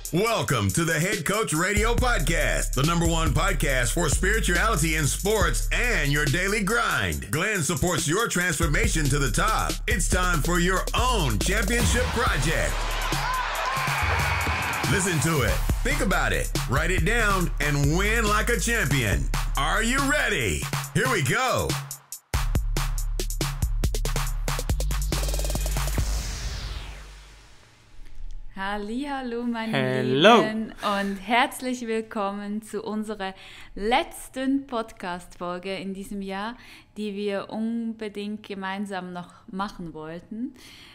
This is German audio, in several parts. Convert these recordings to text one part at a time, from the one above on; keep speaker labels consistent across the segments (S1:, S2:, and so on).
S1: Welcome to the Head Coach Radio Podcast, the #1 podcast for spirituality in sports and your daily grind. Glenn supports your transformation to the top. It's time for your own championship project. Listen to it, think about it, write it down, and win like a champion. Are you ready? Here we go.
S2: Hallihallo meine Lieben und herzlich willkommen zu unserer letzten Podcast-Folge in diesem Jahr, die wir unbedingt gemeinsam noch machen wollten.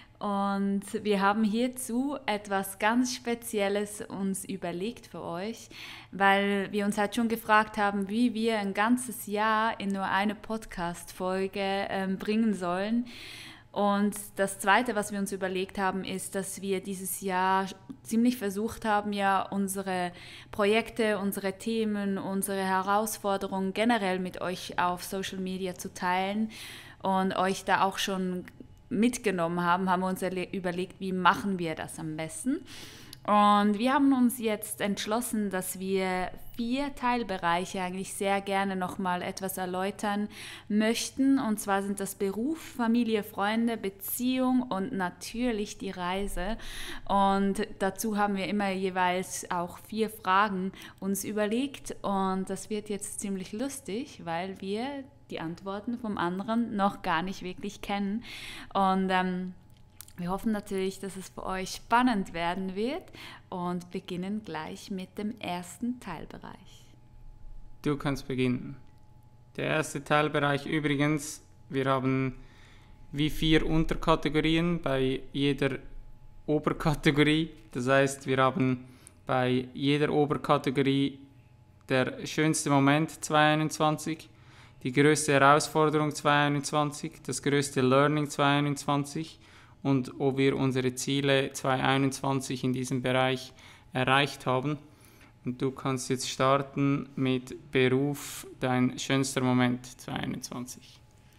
S2: Und wir haben hierzu etwas ganz Spezielles uns überlegt für euch, weil wir uns halt schon gefragt haben, wie wir ein ganzes Jahr in nur eine Podcast-Folge bringen sollen. Und das Zweite, was wir uns überlegt haben, ist, dass wir dieses Jahr ziemlich versucht haben, ja unsere Projekte, unsere Themen, unsere Herausforderungen generell mit euch auf Social Media zu teilen und euch da auch schon mitgenommen haben wir uns überlegt, wie machen wir das am besten. Und wir haben uns jetzt entschlossen, dass wir 4 Teilbereiche eigentlich sehr gerne nochmal etwas erläutern möchten. Und zwar sind das Beruf, Familie, Freunde, Beziehung und natürlich die Reise. Und dazu haben wir immer jeweils auch 4 Fragen uns überlegt. Und das wird jetzt ziemlich lustig, weil wir die Antworten vom anderen noch gar nicht wirklich kennen. Und wir hoffen natürlich, dass es für euch spannend werden wird und beginnen gleich mit dem ersten Teilbereich.
S3: Du kannst beginnen. Der erste Teilbereich übrigens, wir haben wie 4 Unterkategorien bei jeder Oberkategorie. Das heißt, wir haben bei jeder Oberkategorie der schönste Moment 2021, die größte Herausforderung 2021, das größte Learning 2021 und ob wir unsere Ziele 2021 in diesem Bereich erreicht haben. Und du kannst jetzt starten mit Beruf, dein schönster Moment 2021.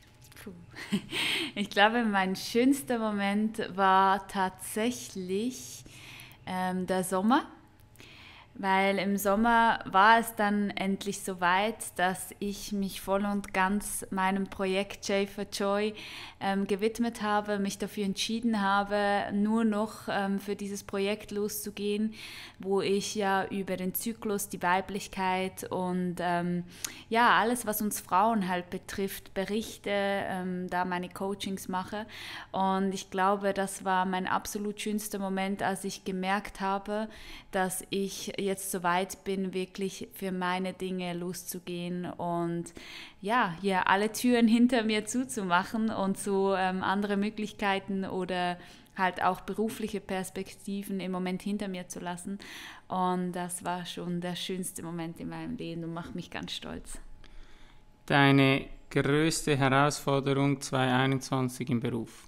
S2: Ich glaube, mein schönster Moment war tatsächlich der Sommer. Weil im Sommer war es dann endlich soweit, dass ich mich voll und ganz meinem Projekt J for Joy gewidmet habe, mich dafür entschieden habe, nur noch für dieses Projekt loszugehen, wo ich ja über den Zyklus, die Weiblichkeit und ja, alles, was uns Frauen halt betrifft, berichte, da meine Coachings mache. Und ich glaube, das war mein absolut schönster Moment, als ich gemerkt habe, dass ich jetzt so weit bin, wirklich für meine Dinge loszugehen und ja, hier alle Türen hinter mir zuzumachen und so andere Möglichkeiten oder halt auch berufliche Perspektiven im Moment hinter mir zu lassen. Und das war schon der schönste Moment in meinem Leben und macht mich ganz stolz.
S3: Deine größte Herausforderung 2021 im Beruf?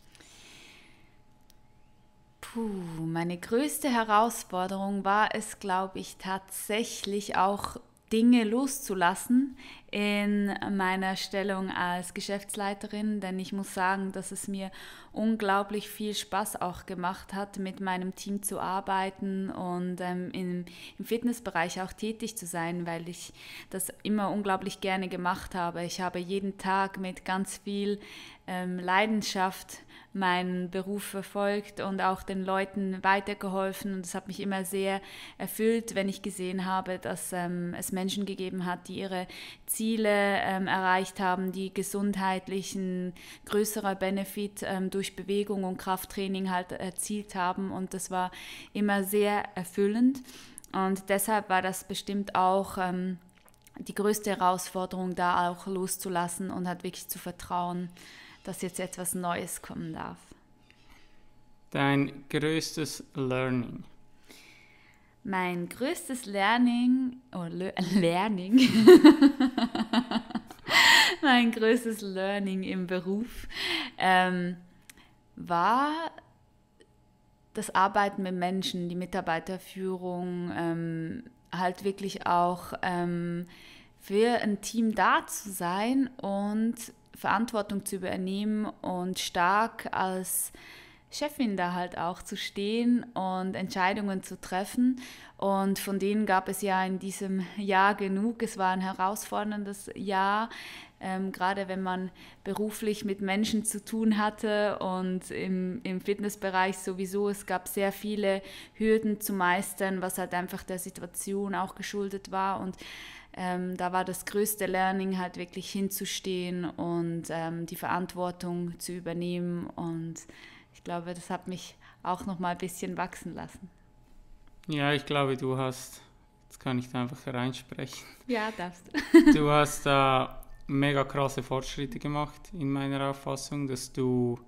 S2: Meine größte Herausforderung war es, glaube ich, tatsächlich auch Dinge loszulassen in meiner Stellung als Geschäftsleiterin, denn ich muss sagen, dass es mir unglaublich viel Spaß auch gemacht hat, mit meinem Team zu arbeiten und im Fitnessbereich auch tätig zu sein, weil ich das immer unglaublich gerne gemacht habe. Ich habe jeden Tag mit ganz viel Leidenschaft meinen Beruf verfolgt und auch den Leuten weitergeholfen. Und es hat mich immer sehr erfüllt, wenn ich gesehen habe, dass es Menschen gegeben hat, die ihre Ziele erreicht haben, die gesundheitlichen größerer Benefit durch Bewegung und Krafttraining halt erzielt haben. Und das war immer sehr erfüllend. Und deshalb war das bestimmt auch die größte Herausforderung, da auch loszulassen und halt wirklich zu vertrauen, dass jetzt etwas Neues kommen darf.
S3: Dein größtes Learning?
S2: Mein größtes Learning, mein größtes Learning im Beruf war das Arbeiten mit Menschen, die Mitarbeiterführung, halt wirklich auch für ein Team da zu sein und Verantwortung zu übernehmen und stark als Chefin da halt auch zu stehen und Entscheidungen zu treffen. Und von denen gab es ja in diesem Jahr genug. Es war ein herausforderndes Jahr, gerade wenn man beruflich mit Menschen zu tun hatte und im Fitnessbereich sowieso. Es gab sehr viele Hürden zu meistern, was halt einfach der Situation auch geschuldet war. Und da war das größte Learning halt wirklich hinzustehen und die Verantwortung zu übernehmen. Und ich glaube, das hat mich auch noch mal ein bisschen wachsen lassen.
S3: Ja, ich glaube, jetzt kann ich da einfach reinsprechen.
S2: Ja, darfst du.
S3: Du hast da mega krasse Fortschritte gemacht, in meiner Auffassung, dass du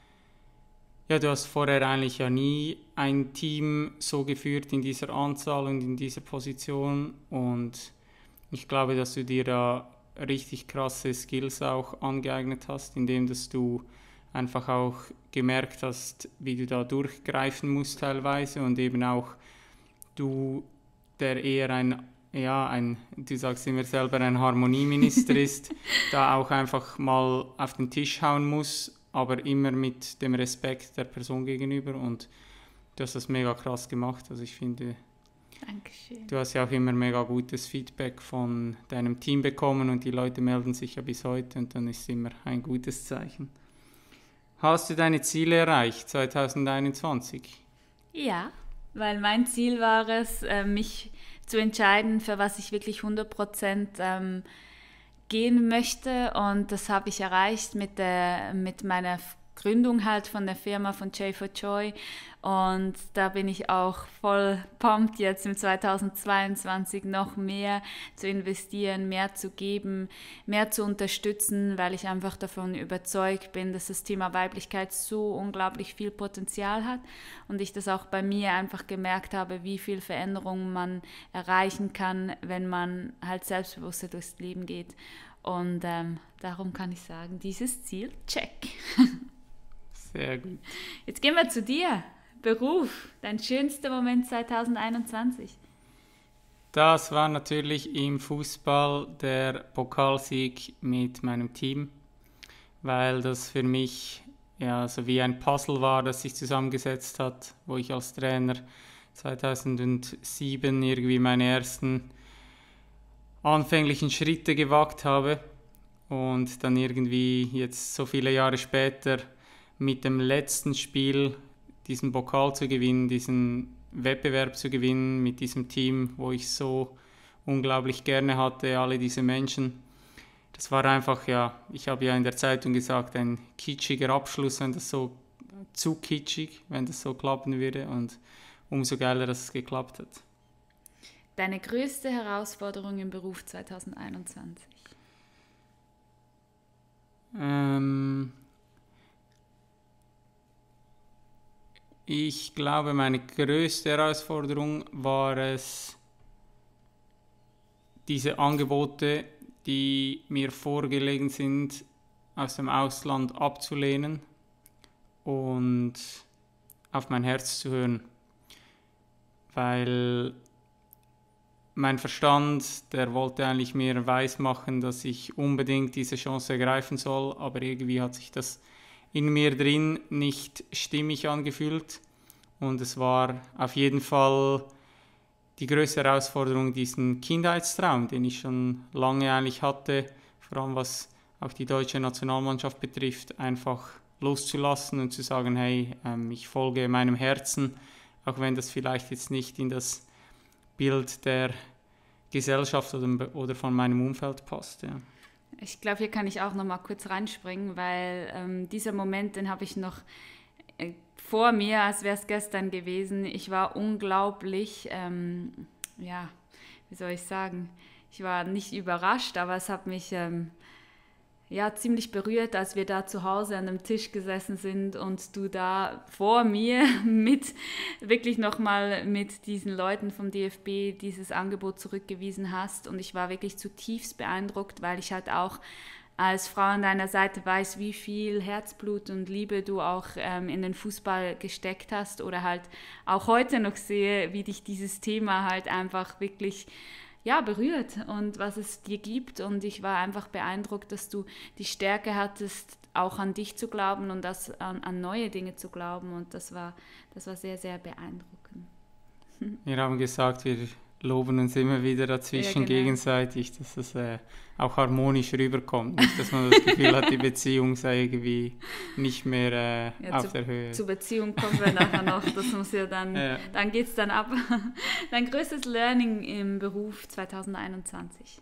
S3: hast vorher eigentlich ja nie ein Team so geführt in dieser Anzahl und in dieser Position, und ich glaube, dass du dir da richtig krasse Skills auch angeeignet hast, indem dass du einfach auch gemerkt hast, wie du da durchgreifen musst teilweise, und eben auch du, der eher du sagst immer selber, ein Harmonieminister ist, da auch einfach mal auf den Tisch hauen muss, aber immer mit dem Respekt der Person gegenüber, und du hast das mega krass gemacht. Also ich finde,
S2: Dankeschön.
S3: Du hast ja auch immer mega gutes Feedback von deinem Team bekommen, und die Leute melden sich ja bis heute, und dann ist es immer ein gutes Zeichen. Hast du deine Ziele erreicht 2021?
S2: Ja, weil mein Ziel war es, mich zu entscheiden, für was ich wirklich 100% gehen möchte, und das habe ich erreicht mit meiner Gründung halt von der Firma von J4Joy, und da bin ich auch voll pumped jetzt im 2022 noch mehr zu investieren, mehr zu geben, mehr zu unterstützen, weil ich einfach davon überzeugt bin, dass das Thema Weiblichkeit so unglaublich viel Potenzial hat, und ich das auch bei mir einfach gemerkt habe, wie viel Veränderung man erreichen kann, wenn man halt selbstbewusster durchs Leben geht, und darum kann ich sagen, dieses Ziel, check.
S3: Sehr gut.
S2: Jetzt gehen wir zu dir. Beruf, dein schönster Moment 2021.
S3: Das war natürlich im Fußball der Pokalsieg mit meinem Team, weil das für mich so wie ein Puzzle war, das sich zusammengesetzt hat, wo ich als Trainer 2007 irgendwie meine ersten anfänglichen Schritte gewagt habe, und dann irgendwie jetzt so viele Jahre später mit dem letzten Spiel diesen Pokal zu gewinnen, diesen Wettbewerb zu gewinnen mit diesem Team, wo ich so unglaublich gerne hatte, alle diese Menschen. Das war einfach, ich habe ja in der Zeitung gesagt, ein kitschiger Abschluss, wenn das so zu kitschig, wenn das so klappen würde, und umso geiler, dass es geklappt hat.
S2: Deine größte Herausforderung im Beruf 2021?
S3: Ich glaube, meine größte Herausforderung war es, diese Angebote, die mir vorgelegen sind, aus dem Ausland abzulehnen und auf mein Herz zu hören. Weil mein Verstand, der wollte eigentlich mir weismachen, dass ich unbedingt diese Chance ergreifen soll, aber irgendwie hat sich das in mir drin nicht stimmig angefühlt, und es war auf jeden Fall die größte Herausforderung, diesen Kindheitstraum, den ich schon lange eigentlich hatte, vor allem was auch die deutsche Nationalmannschaft betrifft, einfach loszulassen und zu sagen, hey, ich folge meinem Herzen, auch wenn das vielleicht jetzt nicht in das Bild der Gesellschaft oder von meinem Umfeld passt. Ja.
S2: Ich glaube, hier kann ich auch noch mal kurz reinspringen, weil dieser Moment, den habe ich noch vor mir, als wäre es gestern gewesen. Ich war unglaublich, wie soll ich sagen, ich war nicht überrascht, aber es hat mich ziemlich berührt, als wir da zu Hause an einem Tisch gesessen sind und du da vor mir wirklich nochmal mit diesen Leuten vom DFB dieses Angebot zurückgewiesen hast, und ich war wirklich zutiefst beeindruckt, weil ich halt auch als Frau an deiner Seite weiß, wie viel Herzblut und Liebe du auch in den Fußball gesteckt hast, oder halt auch heute noch sehe, wie dich dieses Thema halt einfach wirklich berührt und was es dir gibt, und ich war einfach beeindruckt, dass du die Stärke hattest, auch an dich zu glauben und an neue Dinge zu glauben. Und das war sehr, sehr beeindruckend.
S3: Wir haben gesagt, wir loben uns immer wieder dazwischen gegenseitig, dass es auch harmonisch rüberkommt. Nicht, dass man das Gefühl hat, die Beziehung sei irgendwie nicht mehr auf der Höhe.
S2: Zur Beziehung kommen wir nachher noch. Das muss ja dann geht es dann ab. Dein größtes Learning im Beruf 2021?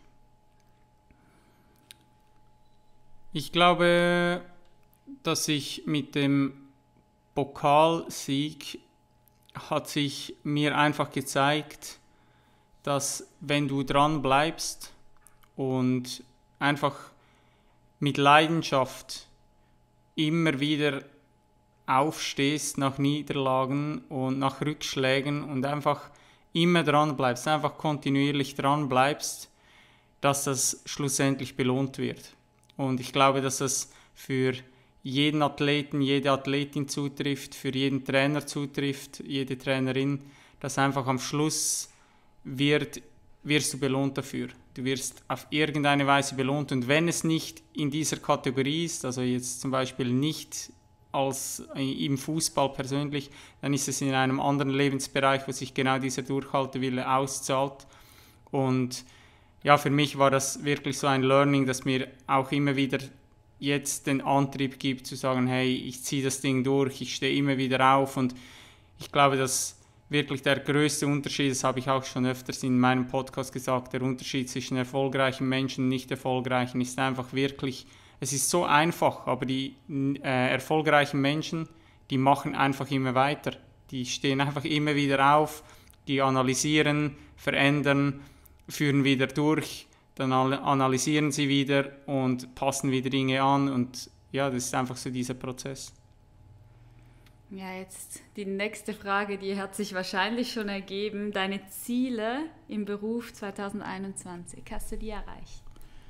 S3: Ich glaube, dass ich mit dem Pokalsieg hat sich mir einfach gezeigt, dass wenn du dran bleibst und einfach mit Leidenschaft immer wieder aufstehst nach Niederlagen und nach Rückschlägen und einfach immer dran bleibst, einfach kontinuierlich dran bleibst, dass das schlussendlich belohnt wird. Und ich glaube, dass das für jeden Athleten, jede Athletin zutrifft, für jeden Trainer zutrifft, jede Trainerin, dass einfach am Schluss wirst du belohnt dafür. Du wirst auf irgendeine Weise belohnt und wenn es nicht in dieser Kategorie ist, also jetzt zum Beispiel nicht als im Fußball persönlich, dann ist es in einem anderen Lebensbereich, wo sich genau dieser Durchhaltewille auszahlt. Und ja, für mich war das wirklich so ein Learning, das mir auch immer wieder jetzt den Antrieb gibt, zu sagen, hey, ich ziehe das Ding durch, ich stehe immer wieder auf und ich glaube, dass wirklich der größte Unterschied, das habe ich auch schon öfters in meinem Podcast gesagt, der Unterschied zwischen erfolgreichen Menschen und nicht erfolgreichen ist einfach wirklich, es ist so einfach, aber die erfolgreichen Menschen, die machen einfach immer weiter. Die stehen einfach immer wieder auf, die analysieren, verändern, führen wieder durch, dann analysieren sie wieder und passen wieder Dinge an und ja, das ist einfach so dieser Prozess.
S2: Ja, jetzt die nächste Frage, die hat sich wahrscheinlich schon ergeben. Deine Ziele im Beruf 2021, hast du die erreicht?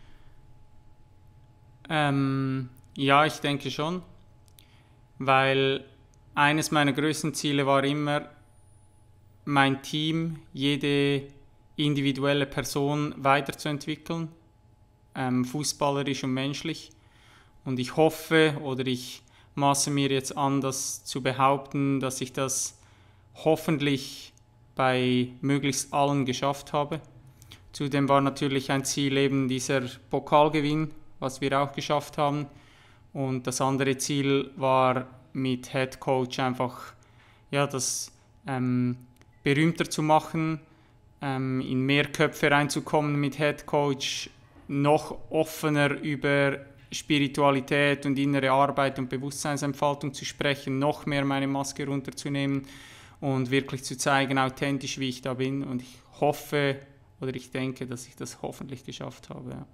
S3: Ja, ich denke schon, weil eines meiner größten Ziele war immer, mein Team, jede individuelle Person weiterzuentwickeln, fußballerisch und menschlich. Und ich hoffe oder ich maße mir jetzt an, das zu behaupten, dass ich das hoffentlich bei möglichst allen geschafft habe. Zudem war natürlich ein Ziel eben dieser Pokalgewinn, was wir auch geschafft haben. Und das andere Ziel war mit Head Coach einfach ja, das berühmter zu machen, in mehr Köpfe reinzukommen mit Head Coach, noch offener über Spiritualität und innere Arbeit und Bewusstseinsentfaltung zu sprechen, noch mehr meine Maske runterzunehmen und wirklich zu zeigen, authentisch, wie ich da bin. Und ich hoffe oder ich denke, dass ich das hoffentlich geschafft habe. Ja.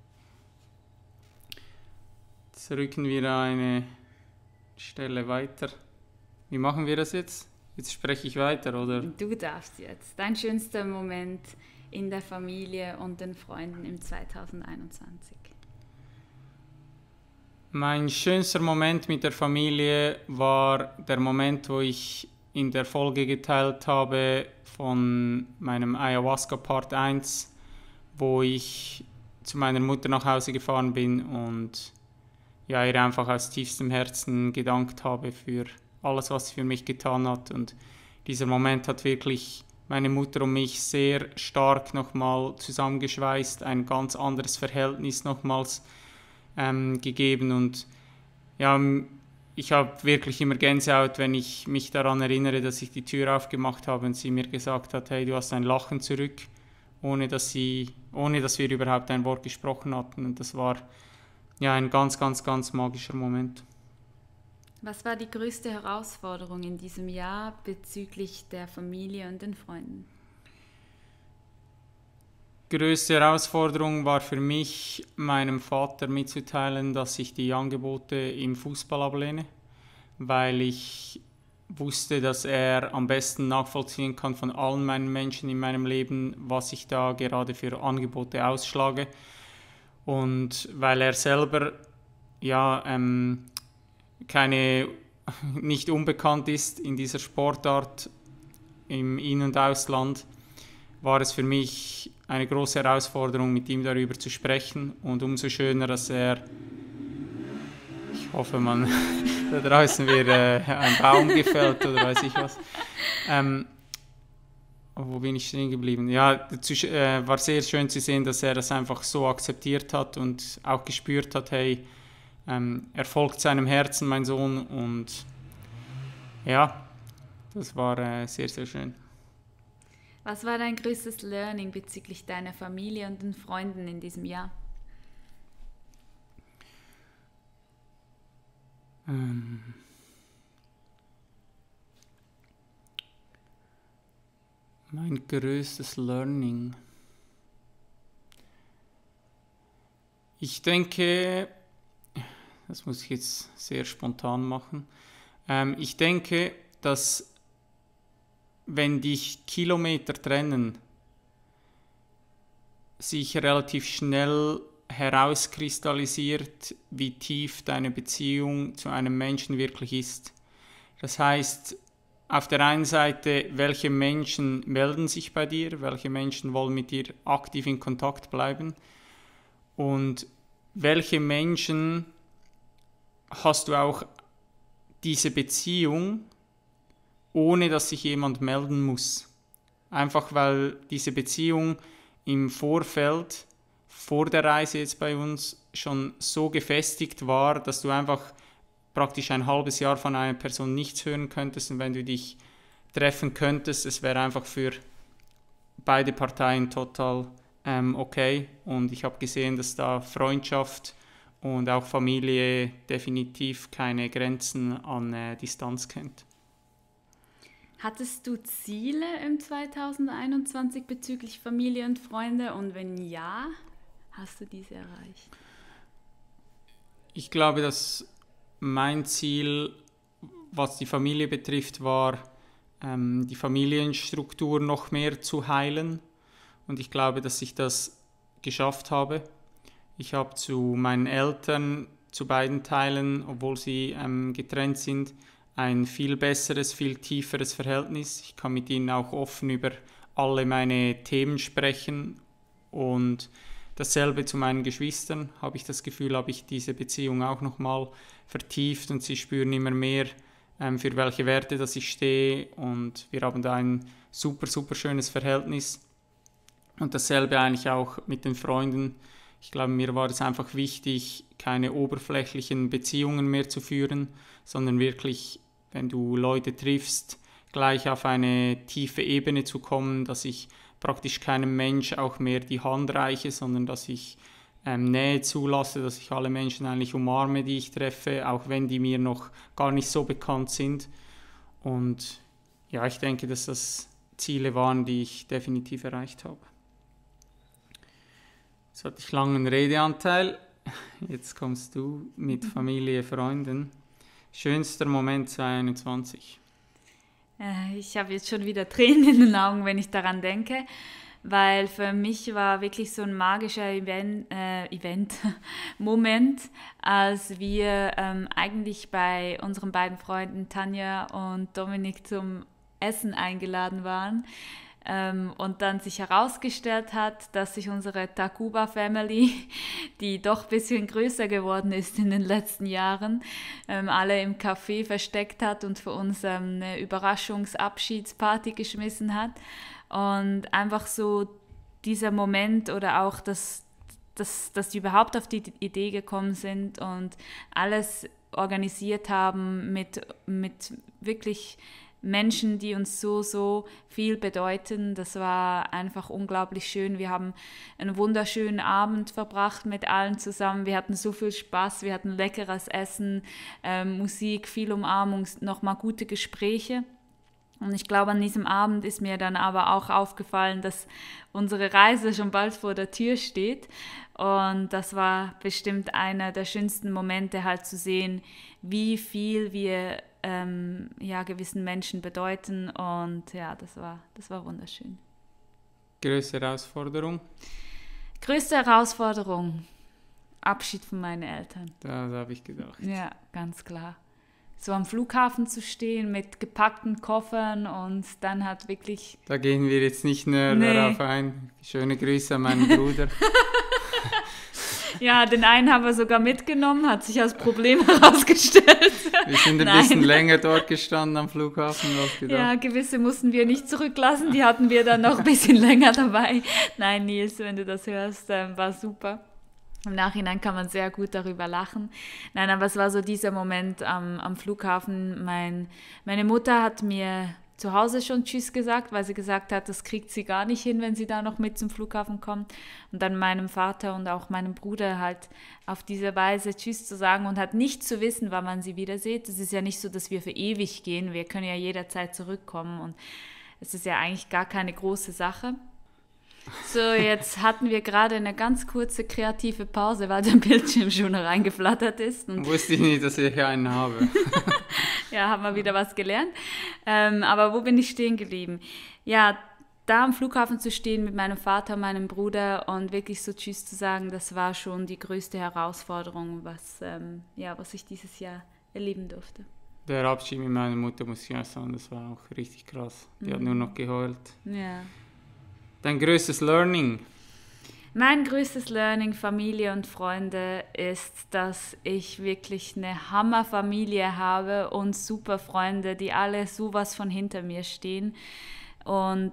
S3: Jetzt rücken wir eine Stelle weiter. Wie machen wir das jetzt? Jetzt spreche ich weiter, oder?
S2: Du darfst jetzt. Dein schönster Moment in der Familie und den Freunden im 2021.
S3: Mein schönster Moment mit der Familie war der Moment, wo ich in der Folge geteilt habe von meinem Ayahuasca Part 1, wo ich zu meiner Mutter nach Hause gefahren bin und ja, ihr einfach aus tiefstem Herzen gedankt habe für alles, was sie für mich getan hat. Und dieser Moment hat wirklich meine Mutter und mich sehr stark nochmal zusammengeschweißt, ein ganz anderes Verhältnis nochmals gegeben. Und ja, ich habe wirklich immer Gänsehaut, wenn ich mich daran erinnere, dass ich die Tür aufgemacht habe und sie mir gesagt hat, hey, du hast ein Lachen zurück, ohne dass wir überhaupt ein Wort gesprochen hatten. Und das war ja ein ganz, ganz, ganz magischer Moment.
S2: Was war die größte Herausforderung in diesem Jahr bezüglich der Familie und den Freunden?
S3: Größte Herausforderung war für mich, meinem Vater mitzuteilen, dass ich die Angebote im Fußball ablehne, weil ich wusste, dass er am besten nachvollziehen kann von allen meinen Menschen in meinem Leben, was ich da gerade für Angebote ausschlage. Und weil er selber ja nicht unbekannt ist in dieser Sportart im In- und Ausland, war es für mich eine große Herausforderung, mit ihm darüber zu sprechen. Und umso schöner, dass er, ich hoffe, da draußen wird ein Baum gefällt oder weiß ich was. Wo bin ich stehen geblieben? Ja, war sehr schön zu sehen, dass er das einfach so akzeptiert hat und auch gespürt hat, hey, er folgt seinem Herzen, mein Sohn. Und ja, das war sehr, sehr schön.
S2: Was war dein größtes Learning bezüglich deiner Familie und den Freunden in diesem Jahr?
S3: Mein größtes Learning. Ich denke, das muss ich jetzt sehr spontan machen. Ich denke, dass wenn dich Kilometer trennen, sich relativ schnell herauskristallisiert, wie tief deine Beziehung zu einem Menschen wirklich ist. Das heißt, auf der einen Seite, welche Menschen melden sich bei dir, welche Menschen wollen mit dir aktiv in Kontakt bleiben und welche Menschen hast du auch diese Beziehung, ohne dass sich jemand melden muss. Einfach weil diese Beziehung im Vorfeld, vor der Reise jetzt bei uns, schon so gefestigt war, dass du einfach praktisch ein halbes Jahr von einer Person nichts hören könntest und wenn du dich treffen könntest, es wäre einfach für beide Parteien total okay und ich habe gesehen, dass da Freundschaft und auch Familie definitiv keine Grenzen an Distanz kennt.
S2: Hattest du Ziele im 2021 bezüglich Familie und Freunde und wenn ja, hast du diese erreicht?
S3: Ich glaube, dass mein Ziel, was die Familie betrifft, war, die Familienstruktur noch mehr zu heilen. Und ich glaube, dass ich das geschafft habe. Ich habe zu meinen Eltern, zu beiden Teilen, obwohl sie getrennt sind, ein viel besseres, viel tieferes Verhältnis. Ich kann mit ihnen auch offen über alle meine Themen sprechen. Und dasselbe zu meinen Geschwistern, habe ich das Gefühl, habe ich diese Beziehung auch nochmal vertieft und sie spüren immer mehr, für welche Werte dass ich stehe und wir haben da ein super, super schönes Verhältnis und dasselbe eigentlich auch mit den Freunden. Ich glaube, mir war es einfach wichtig, keine oberflächlichen Beziehungen mehr zu führen, sondern wirklich, wenn du Leute triffst, gleich auf eine tiefe Ebene zu kommen, dass ich praktisch keinem Mensch auch mehr die Hand reiche, sondern dass ich Nähe zulasse, dass ich alle Menschen eigentlich umarme, die ich treffe, auch wenn die mir noch gar nicht so bekannt sind. Und ja, ich denke, dass das Ziele waren, die ich definitiv erreicht habe. Jetzt hatte ich lange einen Redeanteil. Jetzt kommst du mit Familie, Freunden. Schönster Moment 2021.
S2: Ich habe jetzt schon wieder Tränen in den Augen, wenn ich daran denke, weil für mich war wirklich so ein magischer Moment, als wir eigentlich bei unseren beiden Freunden Tanja und Dominik zum Essen eingeladen waren. Und dann sich herausgestellt hat, dass sich unsere Takuba-Family, die doch ein bisschen größer geworden ist in den letzten Jahren, alle im Café versteckt hat und für uns eine Überraschungsabschiedsparty geschmissen hat. Und einfach so dieser Moment oder auch, dass die überhaupt auf die Idee gekommen sind und alles organisiert haben mit wirklich Menschen, die uns so viel bedeuten. Das war einfach unglaublich schön. Wir haben einen wunderschönen Abend verbracht mit allen zusammen. Wir hatten so viel Spaß, wir hatten leckeres Essen, Musik, viel Umarmung, nochmal gute Gespräche. Und ich glaube, an diesem Abend ist mir dann aber auch aufgefallen, dass unsere Reise schon bald vor der Tür steht. Und das war bestimmt einer der schönsten Momente, halt zu sehen, wie viel wir gewissen Menschen bedeuten. Und ja, das war wunderschön.
S3: Größte Herausforderung?
S2: Größte Herausforderung? Abschied von meinen Eltern.
S3: Das habe ich gedacht.
S2: Ja, ganz klar. So am Flughafen zu stehen mit gepackten Koffern und dann hat wirklich...
S3: Da gehen wir jetzt nicht näher darauf ein. Schöne Grüße an meinen Bruder.
S2: Ja, den einen haben wir sogar mitgenommen, hat sich als Problem herausgestellt.
S3: Wir sind ein bisschen länger dort gestanden am Flughafen als gedacht.
S2: Ja, gewisse mussten wir nicht zurücklassen, die hatten wir dann noch ein bisschen länger dabei. Nein, Nils, wenn du das hörst, war super. Im Nachhinein kann man sehr gut darüber lachen. Nein, aber es war so dieser Moment am Flughafen. Meine Mutter hat mir zu Hause schon Tschüss gesagt, weil sie gesagt hat, das kriegt sie gar nicht hin, wenn sie da noch mit zum Flughafen kommt. Und dann meinem Vater und auch meinem Bruder halt auf diese Weise Tschüss zu sagen und halt nicht zu wissen, wann man sie wieder sieht. Es ist ja nicht so, dass wir für ewig gehen. Wir können ja jederzeit zurückkommen und es ist ja eigentlich gar keine große Sache. So, jetzt hatten wir gerade eine ganz kurze kreative Pause, weil der Bildschirm schon reingeflattert ist. Und
S3: wusste ich nicht, dass ich einen habe.
S2: Ja, haben wir wieder was gelernt. Aber wo bin ich stehen geblieben? Ja, da am Flughafen zu stehen mit meinem Vater und meinem Bruder und wirklich so Tschüss zu sagen, das war schon die größte Herausforderung, was ich dieses Jahr erleben durfte.
S3: Der Abschied mit meiner Mutter, muss ich auch sagen, das war auch richtig krass. Die hat nur noch geheult.
S2: Ja.
S3: Dein größtes Learning?
S2: Mein größtes Learning, Familie und Freunde, ist, dass ich wirklich eine Hammerfamilie habe und super Freunde, die alle sowas von hinter mir stehen. Und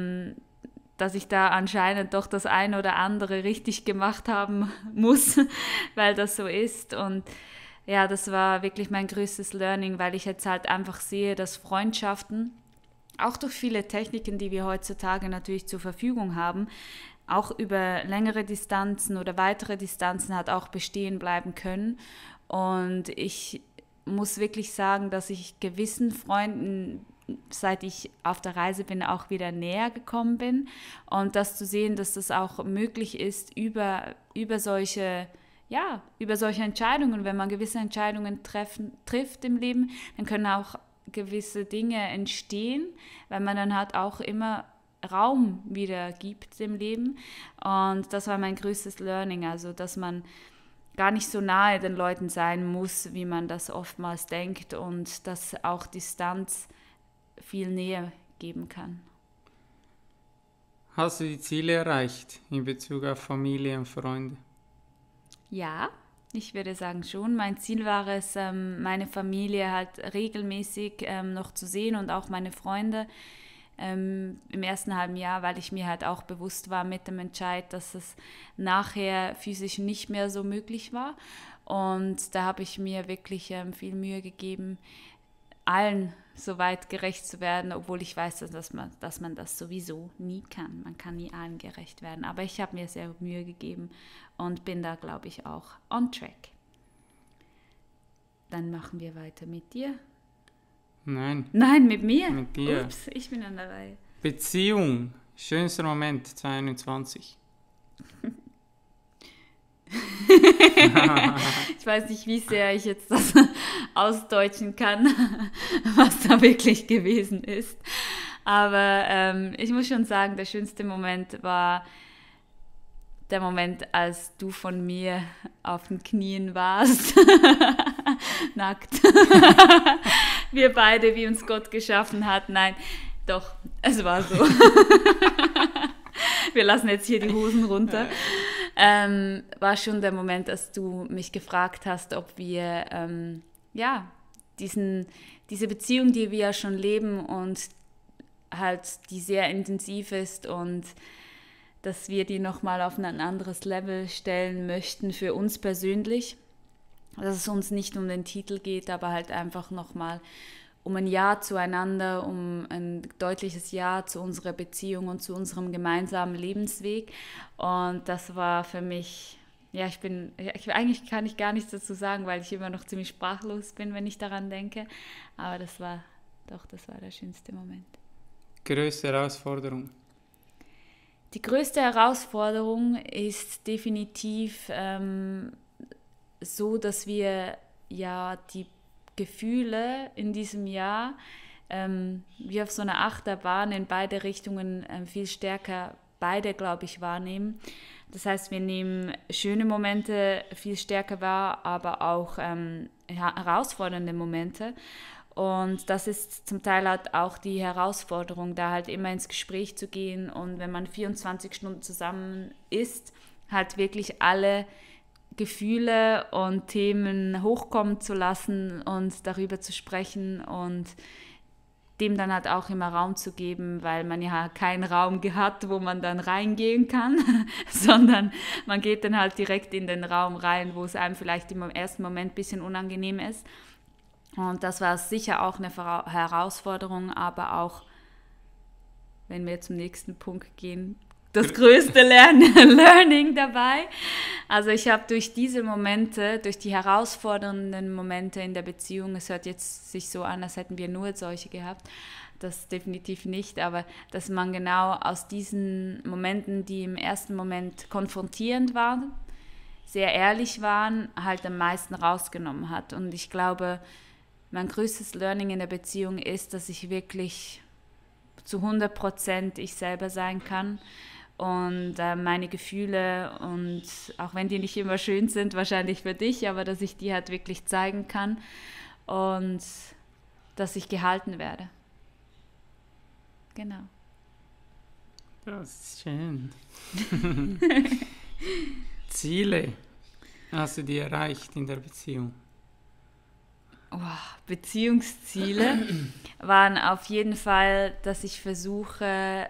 S2: dass ich da anscheinend doch das ein oder andere richtig gemacht haben muss, weil das so ist. Und ja, das war wirklich mein größtes Learning, weil ich jetzt halt einfach sehe, dass Freundschaften, auch durch viele Techniken, die wir heutzutage natürlich zur Verfügung haben, auch über längere Distanzen oder weitere Distanzen halt auch bestehen bleiben können. Und ich muss wirklich sagen, dass ich gewissen Freunden, seit ich auf der Reise bin, auch wieder näher gekommen bin. Und das zu sehen, dass das auch möglich ist über solche Entscheidungen. Wenn man gewisse Entscheidungen trifft im Leben, dann können auch gewisse Dinge entstehen, weil man dann halt auch immer Raum wieder gibt dem Leben. Und das war mein größtes Learning, also dass man gar nicht so nahe den Leuten sein muss, wie man das oftmals denkt und dass auch Distanz viel Nähe geben kann.
S3: Hast du die Ziele erreicht in Bezug auf Familie und Freunde?
S2: Ja. Ich würde sagen schon. Mein Ziel war es, meine Familie halt regelmäßig noch zu sehen und auch meine Freunde im ersten halben Jahr, weil ich mir halt auch bewusst war mit dem Entscheid, dass es nachher physisch nicht mehr so möglich war. Und da habe ich mir wirklich viel Mühe gegeben, allen so weit gerecht zu werden, obwohl ich weiß, dass man das sowieso nie kann. Man kann nie allen gerecht werden. Aber ich habe mir sehr Mühe gegeben und bin da, glaube ich, auch on track. Dann machen wir weiter mit dir.
S3: Nein.
S2: Nein, mit mir?
S3: Mit dir.
S2: Ups, ich bin an der Reihe.
S3: Beziehung, schönster Moment 2021.
S2: Ich weiß nicht, wie sehr ich jetzt das ausdeutschen kann, was da wirklich gewesen ist. Aber ich muss schon sagen, der schönste Moment war der Moment, als du von mir auf den Knien warst. Nackt. Wir beide, wie uns Gott geschaffen hat. Nein, doch, es war so. Wir lassen jetzt hier die Hosen runter. War schon der Moment, als du mich gefragt hast, ob wir diese Beziehung, die wir ja schon leben und halt die sehr intensiv ist und dass wir die nochmal auf ein anderes Level stellen möchten für uns persönlich, dass es uns nicht um den Titel geht, aber halt einfach nochmal um ein Ja zueinander, um ein deutliches Ja zu unserer Beziehung und zu unserem gemeinsamen Lebensweg. Und das war für mich, eigentlich kann ich gar nichts dazu sagen, weil ich immer noch ziemlich sprachlos bin, wenn ich daran denke. Aber das war der schönste Moment.
S3: Größte Herausforderung?
S2: Die größte Herausforderung ist definitiv so, dass wir ja die Gefühle in diesem Jahr wie auf so einer Achterbahn in beide Richtungen viel stärker glaube ich, wahrnehmen. Das heißt, wir nehmen schöne Momente viel stärker wahr, aber auch herausfordernde Momente. Und das ist zum Teil halt auch die Herausforderung, da halt immer ins Gespräch zu gehen und wenn man 24 Stunden zusammen ist, halt wirklich alle Gefühle und Themen hochkommen zu lassen und darüber zu sprechen und dem dann halt auch immer Raum zu geben, weil man ja keinen Raum hat, wo man dann reingehen kann, sondern man geht dann halt direkt in den Raum rein, wo es einem vielleicht im ersten Moment ein bisschen unangenehm ist. Und das war sicher auch eine Herausforderung, aber auch, wenn wir zum nächsten Punkt gehen, das größte Learning dabei. Also ich habe durch diese Momente, durch die herausfordernden Momente in der Beziehung, es hört jetzt sich so an, als hätten wir nur solche gehabt, das definitiv nicht, aber dass man genau aus diesen Momenten, die im ersten Moment konfrontierend waren, sehr ehrlich waren, halt am meisten rausgenommen hat. Und ich glaube, mein größtes Learning in der Beziehung ist, dass ich wirklich zu 100% ich selber sein kann und meine Gefühle, und auch wenn die nicht immer schön sind, wahrscheinlich für dich, aber dass ich die halt wirklich zeigen kann und dass ich gehalten werde. Genau.
S3: Das ist schön. Ziele hast du die erreicht in der Beziehung?
S2: Beziehungsziele waren auf jeden Fall, dass ich versuche,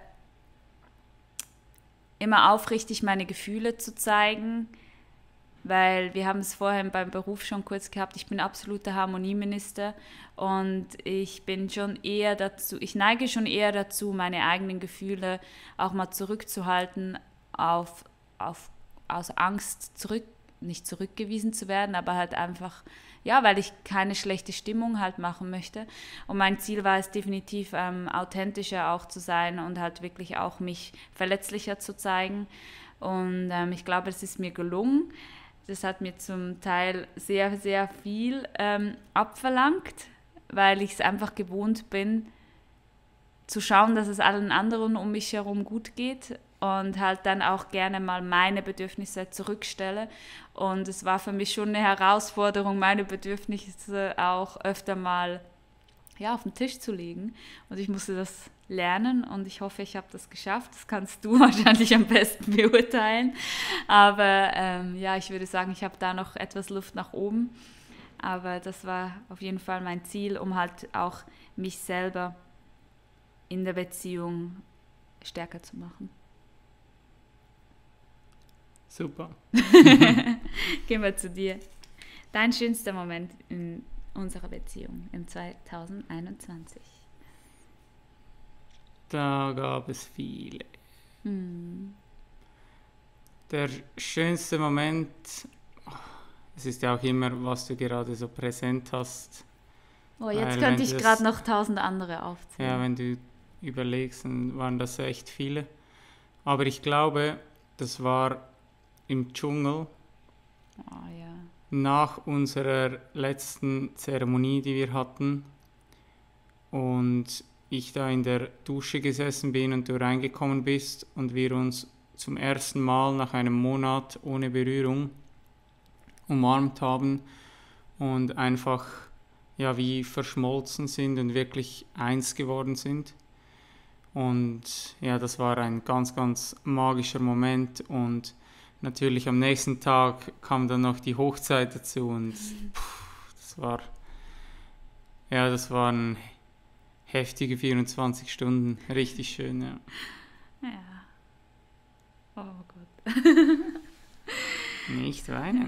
S2: immer aufrichtig meine Gefühle zu zeigen, weil wir haben es vorhin beim Beruf schon kurz gehabt, ich bin absoluter Harmonieminister und ich neige schon eher dazu, meine eigenen Gefühle auch mal zurückzuhalten, aus Angst nicht zurückgewiesen zu werden, aber halt einfach, ja, weil ich keine schlechte Stimmung halt machen möchte. Und mein Ziel war es definitiv, authentischer auch zu sein und halt wirklich auch mich verletzlicher zu zeigen. Und ich glaube, es ist mir gelungen. Das hat mir zum Teil sehr, sehr viel abverlangt, weil ich es einfach gewohnt bin, zu schauen, dass es allen anderen um mich herum gut geht und halt dann auch gerne mal meine Bedürfnisse zurückstelle. Und es war für mich schon eine Herausforderung, meine Bedürfnisse auch öfter mal auf den Tisch zu legen. Und ich musste das lernen und ich hoffe, ich habe das geschafft. Das kannst du wahrscheinlich am besten beurteilen. Aber ich würde sagen, ich habe da noch etwas Luft nach oben. Aber das war auf jeden Fall mein Ziel, um halt auch mich selber in der Beziehung stärker zu machen.
S3: Super.
S2: Gehen wir zu dir. Dein schönster Moment in unserer Beziehung im 2021?
S3: Da gab es viele. Der schönste Moment, es ist ja auch immer, was du gerade so präsent hast.
S2: Oh, jetzt könnte ich gerade noch 1000 andere aufzählen.
S3: Ja, wenn du überlegst, dann waren das echt viele. Aber ich glaube, das war im Dschungel, nach unserer letzten Zeremonie, die wir hatten, und ich da in der Dusche gesessen bin und du reingekommen bist und wir uns zum ersten Mal nach einem Monat ohne Berührung umarmt haben und einfach wie verschmolzen sind und wirklich eins geworden sind. Und ja, das war ein ganz, ganz magischer Moment. Und natürlich am nächsten Tag kam dann noch die Hochzeit dazu und das waren heftige 24 Stunden, richtig schön, ja.
S2: Ja. Oh Gott.
S3: Nicht weinen.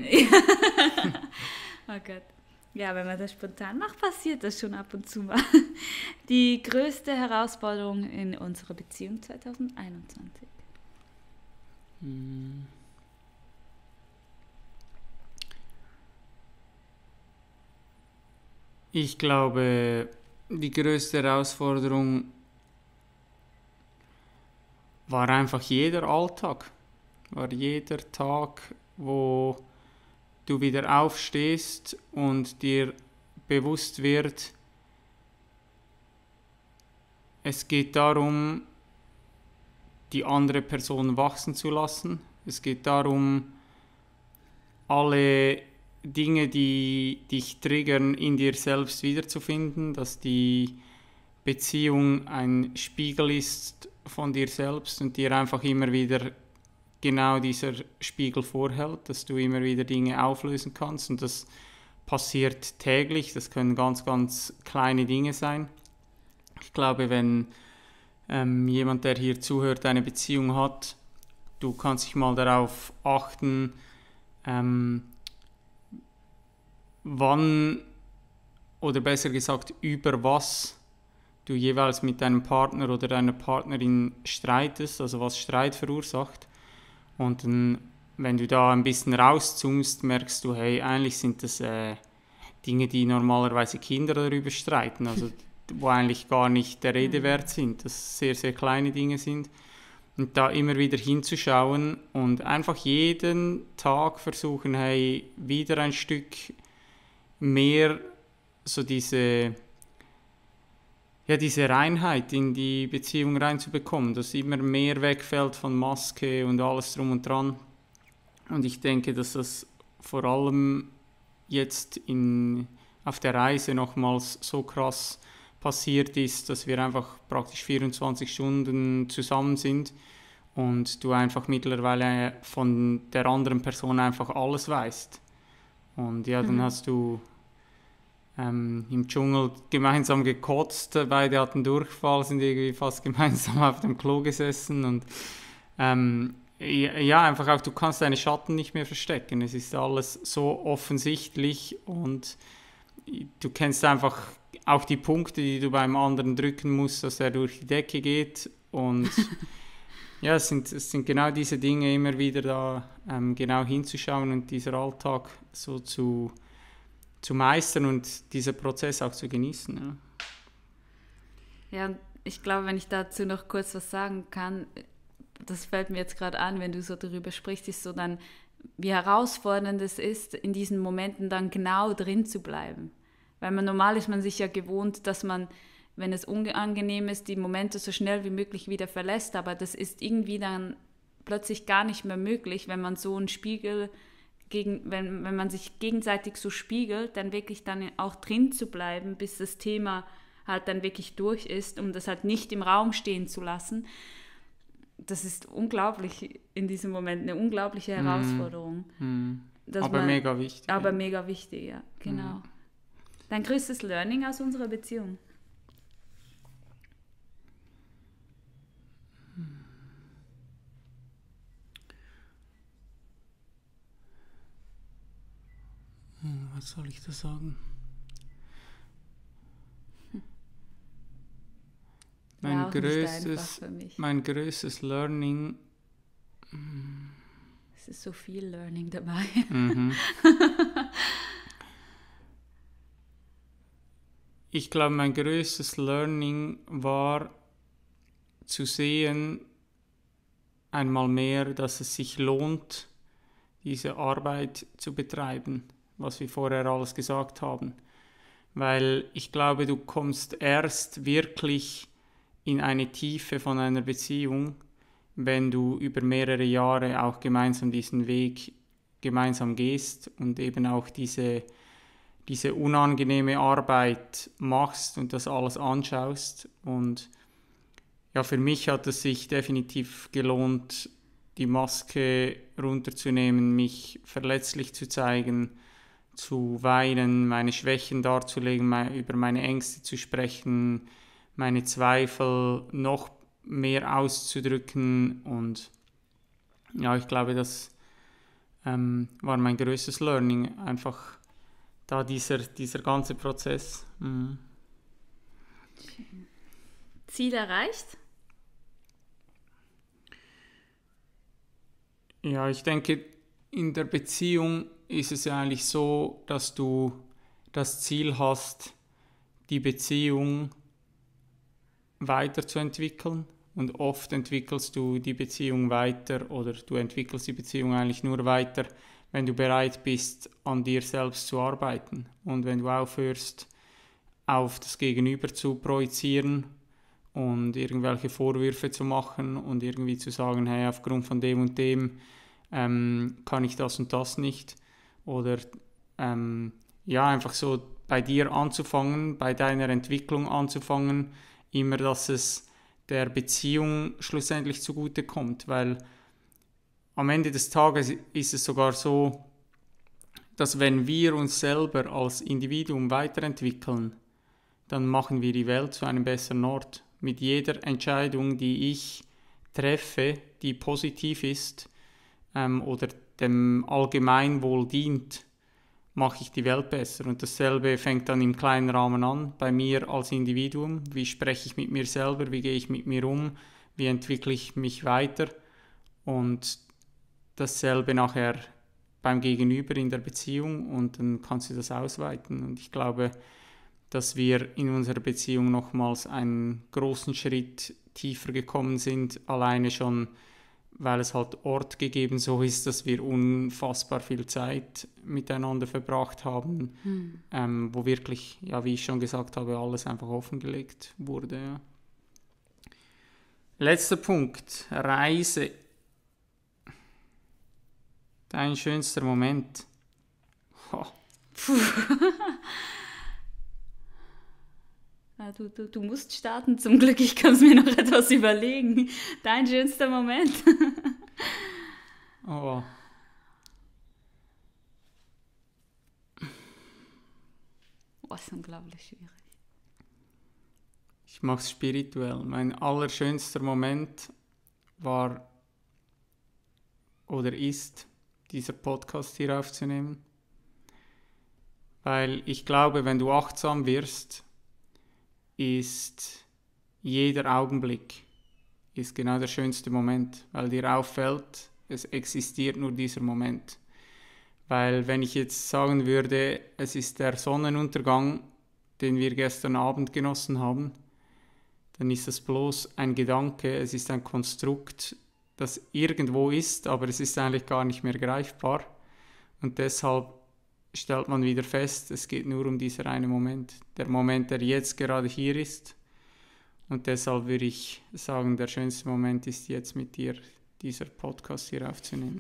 S2: Oh Gott. Ja, wenn man das spontan macht, passiert das schon ab und zu mal. Die größte Herausforderung in unserer Beziehung 2021?
S3: Ich glaube, die größte Herausforderung war einfach jeder Alltag. War jeder Tag, wo du wieder aufstehst und dir bewusst wird, es geht darum, die andere Person wachsen zu lassen. Es geht darum, alle Dinge, die dich triggern, in dir selbst wiederzufinden, dass die Beziehung ein Spiegel ist von dir selbst und dir einfach immer wieder genau dieser Spiegel vorhält, dass du immer wieder Dinge auflösen kannst und das passiert täglich, das können ganz, ganz kleine Dinge sein. Ich glaube, wenn jemand, der hier zuhört, eine Beziehung hat, du kannst dich mal darauf achten, wann oder besser gesagt über was du jeweils mit deinem Partner oder deiner Partnerin streitest, also was Streit verursacht. Und dann, wenn du da ein bisschen rauszoomst, merkst du, hey, eigentlich sind das Dinge, die normalerweise Kinder darüber streiten, also wo eigentlich gar nicht der Rede wert sind, dass sehr, sehr kleine Dinge sind. Und da immer wieder hinzuschauen und einfach jeden Tag versuchen, hey, wieder ein Stück mehr so diese Reinheit in die Beziehung reinzubekommen, dass immer mehr wegfällt von Maske und alles drum und dran. Und ich denke, dass das vor allem jetzt auf der Reise nochmals so krass passiert ist, dass wir einfach praktisch 24 Stunden zusammen sind und du einfach mittlerweile von der anderen Person einfach alles weißt. Und ja, dann hast du im Dschungel gemeinsam gekotzt, beide hatten Durchfall, sind irgendwie fast gemeinsam auf dem Klo gesessen und einfach auch, du kannst deine Schatten nicht mehr verstecken. Es ist alles so offensichtlich und du kennst einfach auch die Punkte, die du beim anderen drücken musst, dass er durch die Decke geht und ja, es sind genau diese Dinge, immer wieder da genau hinzuschauen und dieser Alltag so zu meistern und diesen Prozess auch zu genießen.
S2: Ja, ich glaube, wenn ich dazu noch kurz was sagen kann, das fällt mir jetzt gerade an, wenn du so darüber sprichst, ist so dann, wie herausfordernd es ist, in diesen Momenten dann genau drin zu bleiben. Weil normal ist man sich ja gewohnt, dass man, wenn es unangenehm ist, die Momente so schnell wie möglich wieder verlässt, aber das ist irgendwie dann plötzlich gar nicht mehr möglich, wenn man so einen Spiegel wenn man sich gegenseitig so spiegelt, dann wirklich dann auch drin zu bleiben, bis das Thema halt dann wirklich durch ist, um das halt nicht im Raum stehen zu lassen. Das ist unglaublich in diesem Moment, eine unglaubliche Herausforderung.
S3: Aber mega wichtig.
S2: Aber mega wichtig, ja, genau. Dein größtes Learning aus unserer Beziehung?
S3: Was soll ich da sagen? Mein größtes Learning.
S2: Es ist so viel Learning dabei.
S3: Ich glaube, mein größtes Learning war zu sehen, einmal mehr, dass es sich lohnt, diese Arbeit zu betreiben, was wir vorher alles gesagt haben. Weil ich glaube, du kommst erst wirklich in eine Tiefe von einer Beziehung, wenn du über mehrere Jahre auch gemeinsam diesen Weg gemeinsam gehst und eben auch diese unangenehme Arbeit machst und das alles anschaust. Und ja, für mich hat es sich definitiv gelohnt, die Maske runterzunehmen, mich verletzlich zu zeigen, zu weinen, meine Schwächen darzulegen, über meine Ängste zu sprechen, meine Zweifel noch mehr auszudrücken. Und ja, ich glaube, das war mein größtes Learning, einfach da dieser ganze Prozess.
S2: Ziel erreicht?
S3: Ja, ich denke, in der Beziehung ist es ja eigentlich so, dass du das Ziel hast, die Beziehung weiterzuentwickeln. Und oft entwickelst du die Beziehung weiter oder du entwickelst die Beziehung eigentlich nur weiter, wenn du bereit bist, an dir selbst zu arbeiten. Und wenn du aufhörst, auf das Gegenüber zu projizieren und irgendwelche Vorwürfe zu machen und irgendwie zu sagen, hey, aufgrund von dem und dem kann ich das und das nicht. Oder einfach so bei dir anzufangen, bei deiner Entwicklung anzufangen, immer, dass es der Beziehung schlussendlich zugutekommt, weil am Ende des Tages ist es sogar so, dass wenn wir uns selber als Individuum weiterentwickeln, dann machen wir die Welt zu einem besseren Ort. Mit jeder Entscheidung, die ich treffe, die positiv ist oder dem Allgemeinwohl dient, mache ich die Welt besser. Und dasselbe fängt dann im kleinen Rahmen an, bei mir als Individuum. Wie spreche ich mit mir selber, wie gehe ich mit mir um, wie entwickle ich mich weiter und dasselbe nachher beim Gegenüber in der Beziehung und dann kannst du das ausweiten. Und ich glaube, dass wir in unserer Beziehung nochmals einen großen Schritt tiefer gekommen sind, alleine schon, weil es halt Ort gegeben so ist, dass wir unfassbar viel Zeit miteinander verbracht haben, wo wirklich, ja, wie ich schon gesagt habe, alles einfach offengelegt wurde. Ja. Letzter Punkt, Reise. Dein schönster Moment.
S2: Ja, du musst starten, zum Glück, ich kann es mir noch etwas überlegen. Dein schönster Moment.
S3: Oh.
S2: Ist unglaublich schwierig.
S3: Ich mache es spirituell. Mein allerschönster Moment war oder ist, dieser Podcast hier aufzunehmen. Weil ich glaube, wenn du achtsam wirst, ist jeder Augenblick ist genau der schönste Moment, weil dir auffällt, es existiert nur dieser Moment. Weil wenn ich jetzt sagen würde, es ist der Sonnenuntergang, den wir gestern Abend genossen haben, dann ist das bloß ein Gedanke, es ist ein Konstrukt, das irgendwo ist, aber es ist eigentlich gar nicht mehr greifbar. Und deshalb stellt man wieder fest, es geht nur um diesen einen Moment. Der Moment, der jetzt gerade hier ist. Und deshalb würde ich sagen, der schönste Moment ist jetzt mit dir, dieser Podcast hier aufzunehmen.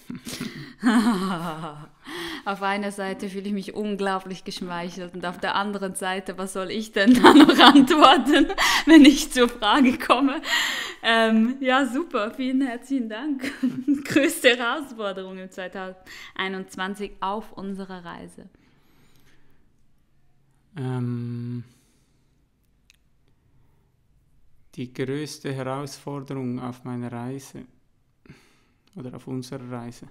S2: Auf einer Seite fühle ich mich unglaublich geschmeichelt und auf der anderen Seite, was soll ich denn da noch antworten, wenn ich zur Frage komme? Ja, super, vielen herzlichen Dank. Größte Herausforderung im 2021 auf unserer Reise?
S3: Die größte Herausforderung auf meiner Reise oder auf unserer Reise.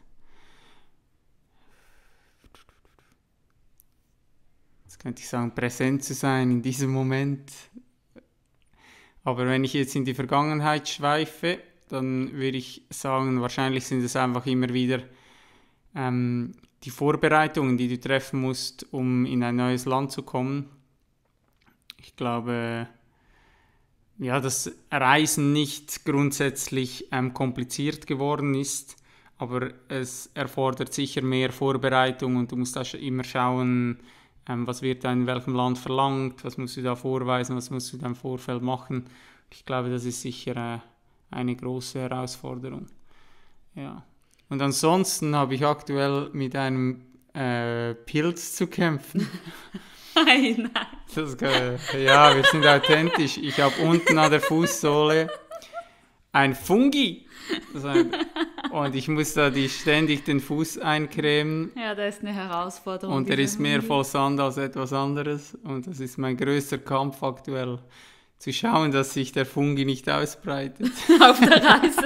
S3: Jetzt könnte ich sagen, präsent zu sein in diesem Moment. Aber wenn ich jetzt in die Vergangenheit schweife, dann würde ich sagen, wahrscheinlich sind es einfach immer wieder die Vorbereitungen, die du treffen musst, um in ein neues Land zu kommen. Ich glaube, ja, dass Reisen nicht grundsätzlich kompliziert geworden ist, aber es erfordert sicher mehr Vorbereitung und du musst da immer schauen, was wird da in welchem Land verlangt, was musst du da vorweisen, was musst du da im Vorfeld machen. Ich glaube, das ist sicher eine große Herausforderung. Ja. Und ansonsten habe ich aktuell mit einem Pilz zu kämpfen.
S2: Nein.
S3: Ja, wir sind authentisch. Ich habe unten an der Fußsohle ein Fungi. Und ich muss da ständig den Fuß eincremen.
S2: Ja, das ist eine Herausforderung.
S3: Und er ist mehr voll Sand als etwas anderes. Und das ist mein größter Kampf aktuell. Zu schauen, dass sich der Fungi nicht ausbreitet.
S2: Auf der Reise.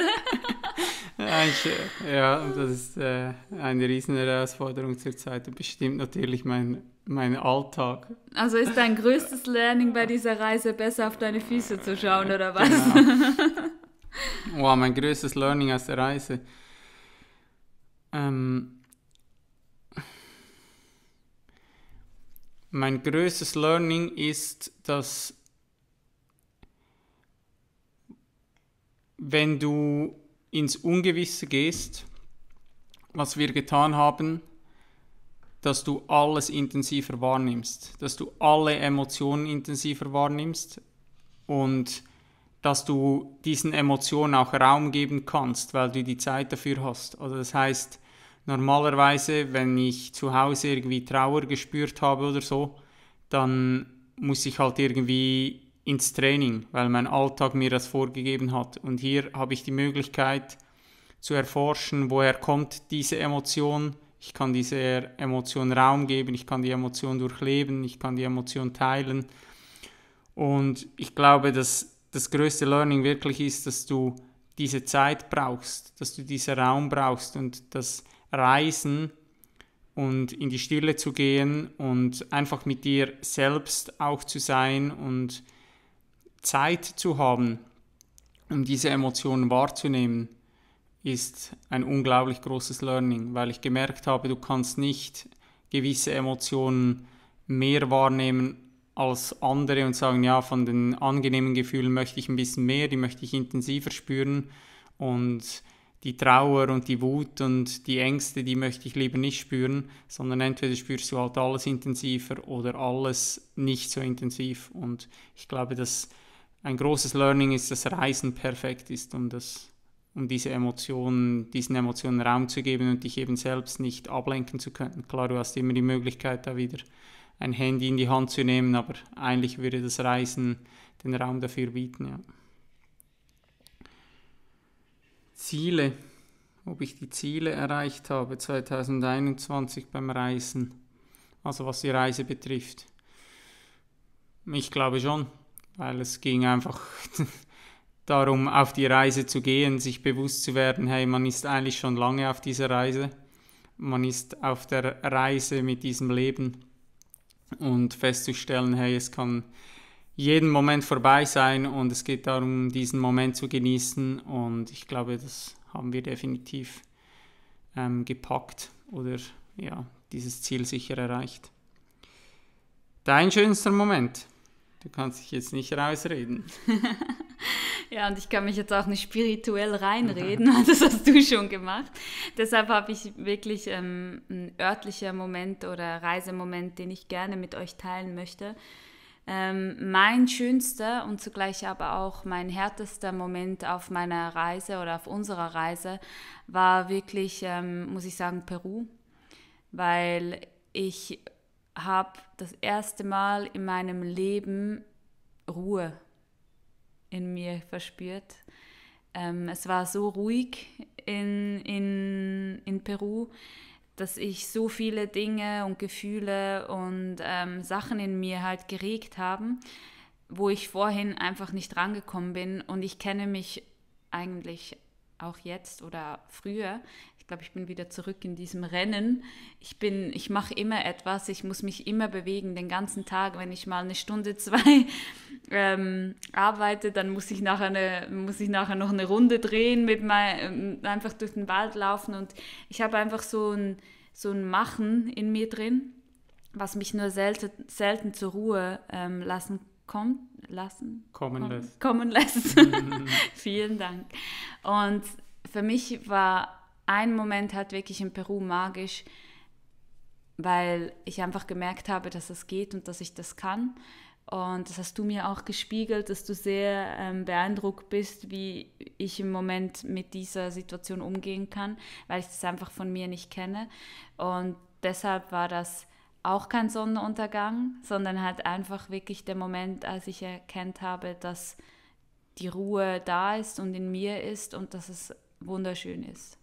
S3: Ja, das ist eine riesen Herausforderung zurzeit und bestimmt natürlich mein Alltag.
S2: Also ist dein größtes Learning bei dieser Reise, besser auf deine Füße zu schauen, oder was?
S3: Genau. Wow, mein größtes Learning aus der Reise. Mein größtes Learning ist, dass wenn du ins Ungewisse gehst, was wir getan haben, dass du alles intensiver wahrnimmst, dass du alle Emotionen intensiver wahrnimmst und dass du diesen Emotionen auch Raum geben kannst, weil du die Zeit dafür hast. Also das heißt, normalerweise, wenn ich zu Hause irgendwie Trauer gespürt habe oder so, dann muss ich halt irgendwie ins Training, weil mein Alltag mir das vorgegeben hat. Und hier habe ich die Möglichkeit zu erforschen, woher kommt diese Emotion. Ich kann dieser Emotion Raum geben, ich kann die Emotion durchleben, ich kann die Emotion teilen. Und ich glaube, dass das größte Learning wirklich ist, dass du diese Zeit brauchst, dass du diesen Raum brauchst und das Reisen und in die Stille zu gehen und einfach mit dir selbst auch zu sein und Zeit zu haben, um diese Emotionen wahrzunehmen, ist ein unglaublich großes Learning, weil ich gemerkt habe, du kannst nicht gewisse Emotionen mehr wahrnehmen als andere und sagen, ja, von den angenehmen Gefühlen möchte ich ein bisschen mehr, die möchte ich intensiver spüren und die Trauer und die Wut und die Ängste, die möchte ich lieber nicht spüren, sondern entweder spürst du halt alles intensiver oder alles nicht so intensiv. Und ich glaube, dass ein großes Learning ist, dass Reisen perfekt ist, um diesen Emotionen Raum zu geben und dich eben selbst nicht ablenken zu können. Klar, du hast immer die Möglichkeit, da wieder ein Handy in die Hand zu nehmen, aber eigentlich würde das Reisen den Raum dafür bieten. Ja. Ziele, ob ich die Ziele erreicht habe 2021 beim Reisen, also was die Reise betrifft. Ich glaube schon, weil es ging einfach darum, auf die Reise zu gehen, sich bewusst zu werden, hey, man ist eigentlich schon lange auf dieser Reise, man ist auf der Reise mit diesem Leben und festzustellen, hey, es kann jeden Moment vorbei sein und es geht darum, diesen Moment zu genießen und ich glaube, das haben wir definitiv gepackt oder ja, dieses Ziel sicher erreicht. Dein schönster Moment? Du kannst dich jetzt nicht rausreden.
S2: Ja, und ich kann mich jetzt auch nicht spirituell reinreden, das hast du schon gemacht. Deshalb habe ich wirklich einen örtlichen Moment oder Reisemoment, den ich gerne mit euch teilen möchte. Mein schönster und zugleich aber auch mein härtester Moment auf meiner Reise oder auf unserer Reise war wirklich, muss ich sagen, Peru, weil ich habe das erste Mal in meinem Leben Ruhe in mir verspürt. Es war so ruhig in Peru, dass ich so viele Dinge und Gefühle und Sachen in mir halt geregt haben, wo ich vorhin einfach nicht rangekommen bin. Und ich kenne mich eigentlich auch jetzt oder früher. Ich glaube, ich bin wieder zurück in diesem Rennen. Ich mache immer etwas, ich muss mich immer bewegen, den ganzen Tag. Wenn ich mal eine Stunde, 2 arbeite, dann muss ich nachher noch eine Runde drehen, einfach durch den Wald laufen. Und ich habe einfach so ein Machen in mir drin, was mich nur selten zur Ruhe kommen lässt. Vielen Dank. Und für mich war ein Moment halt wirklich in Peru magisch, weil ich einfach gemerkt habe, dass es geht und dass ich das kann. Und das hast du mir auch gespiegelt, dass du sehr beeindruckt bist, wie ich im Moment mit dieser Situation umgehen kann, weil ich das einfach von mir nicht kenne. Und deshalb war das auch kein Sonnenuntergang, sondern halt einfach wirklich der Moment, als ich erkannt habe, dass die Ruhe da ist und in mir ist und dass es wunderschön ist.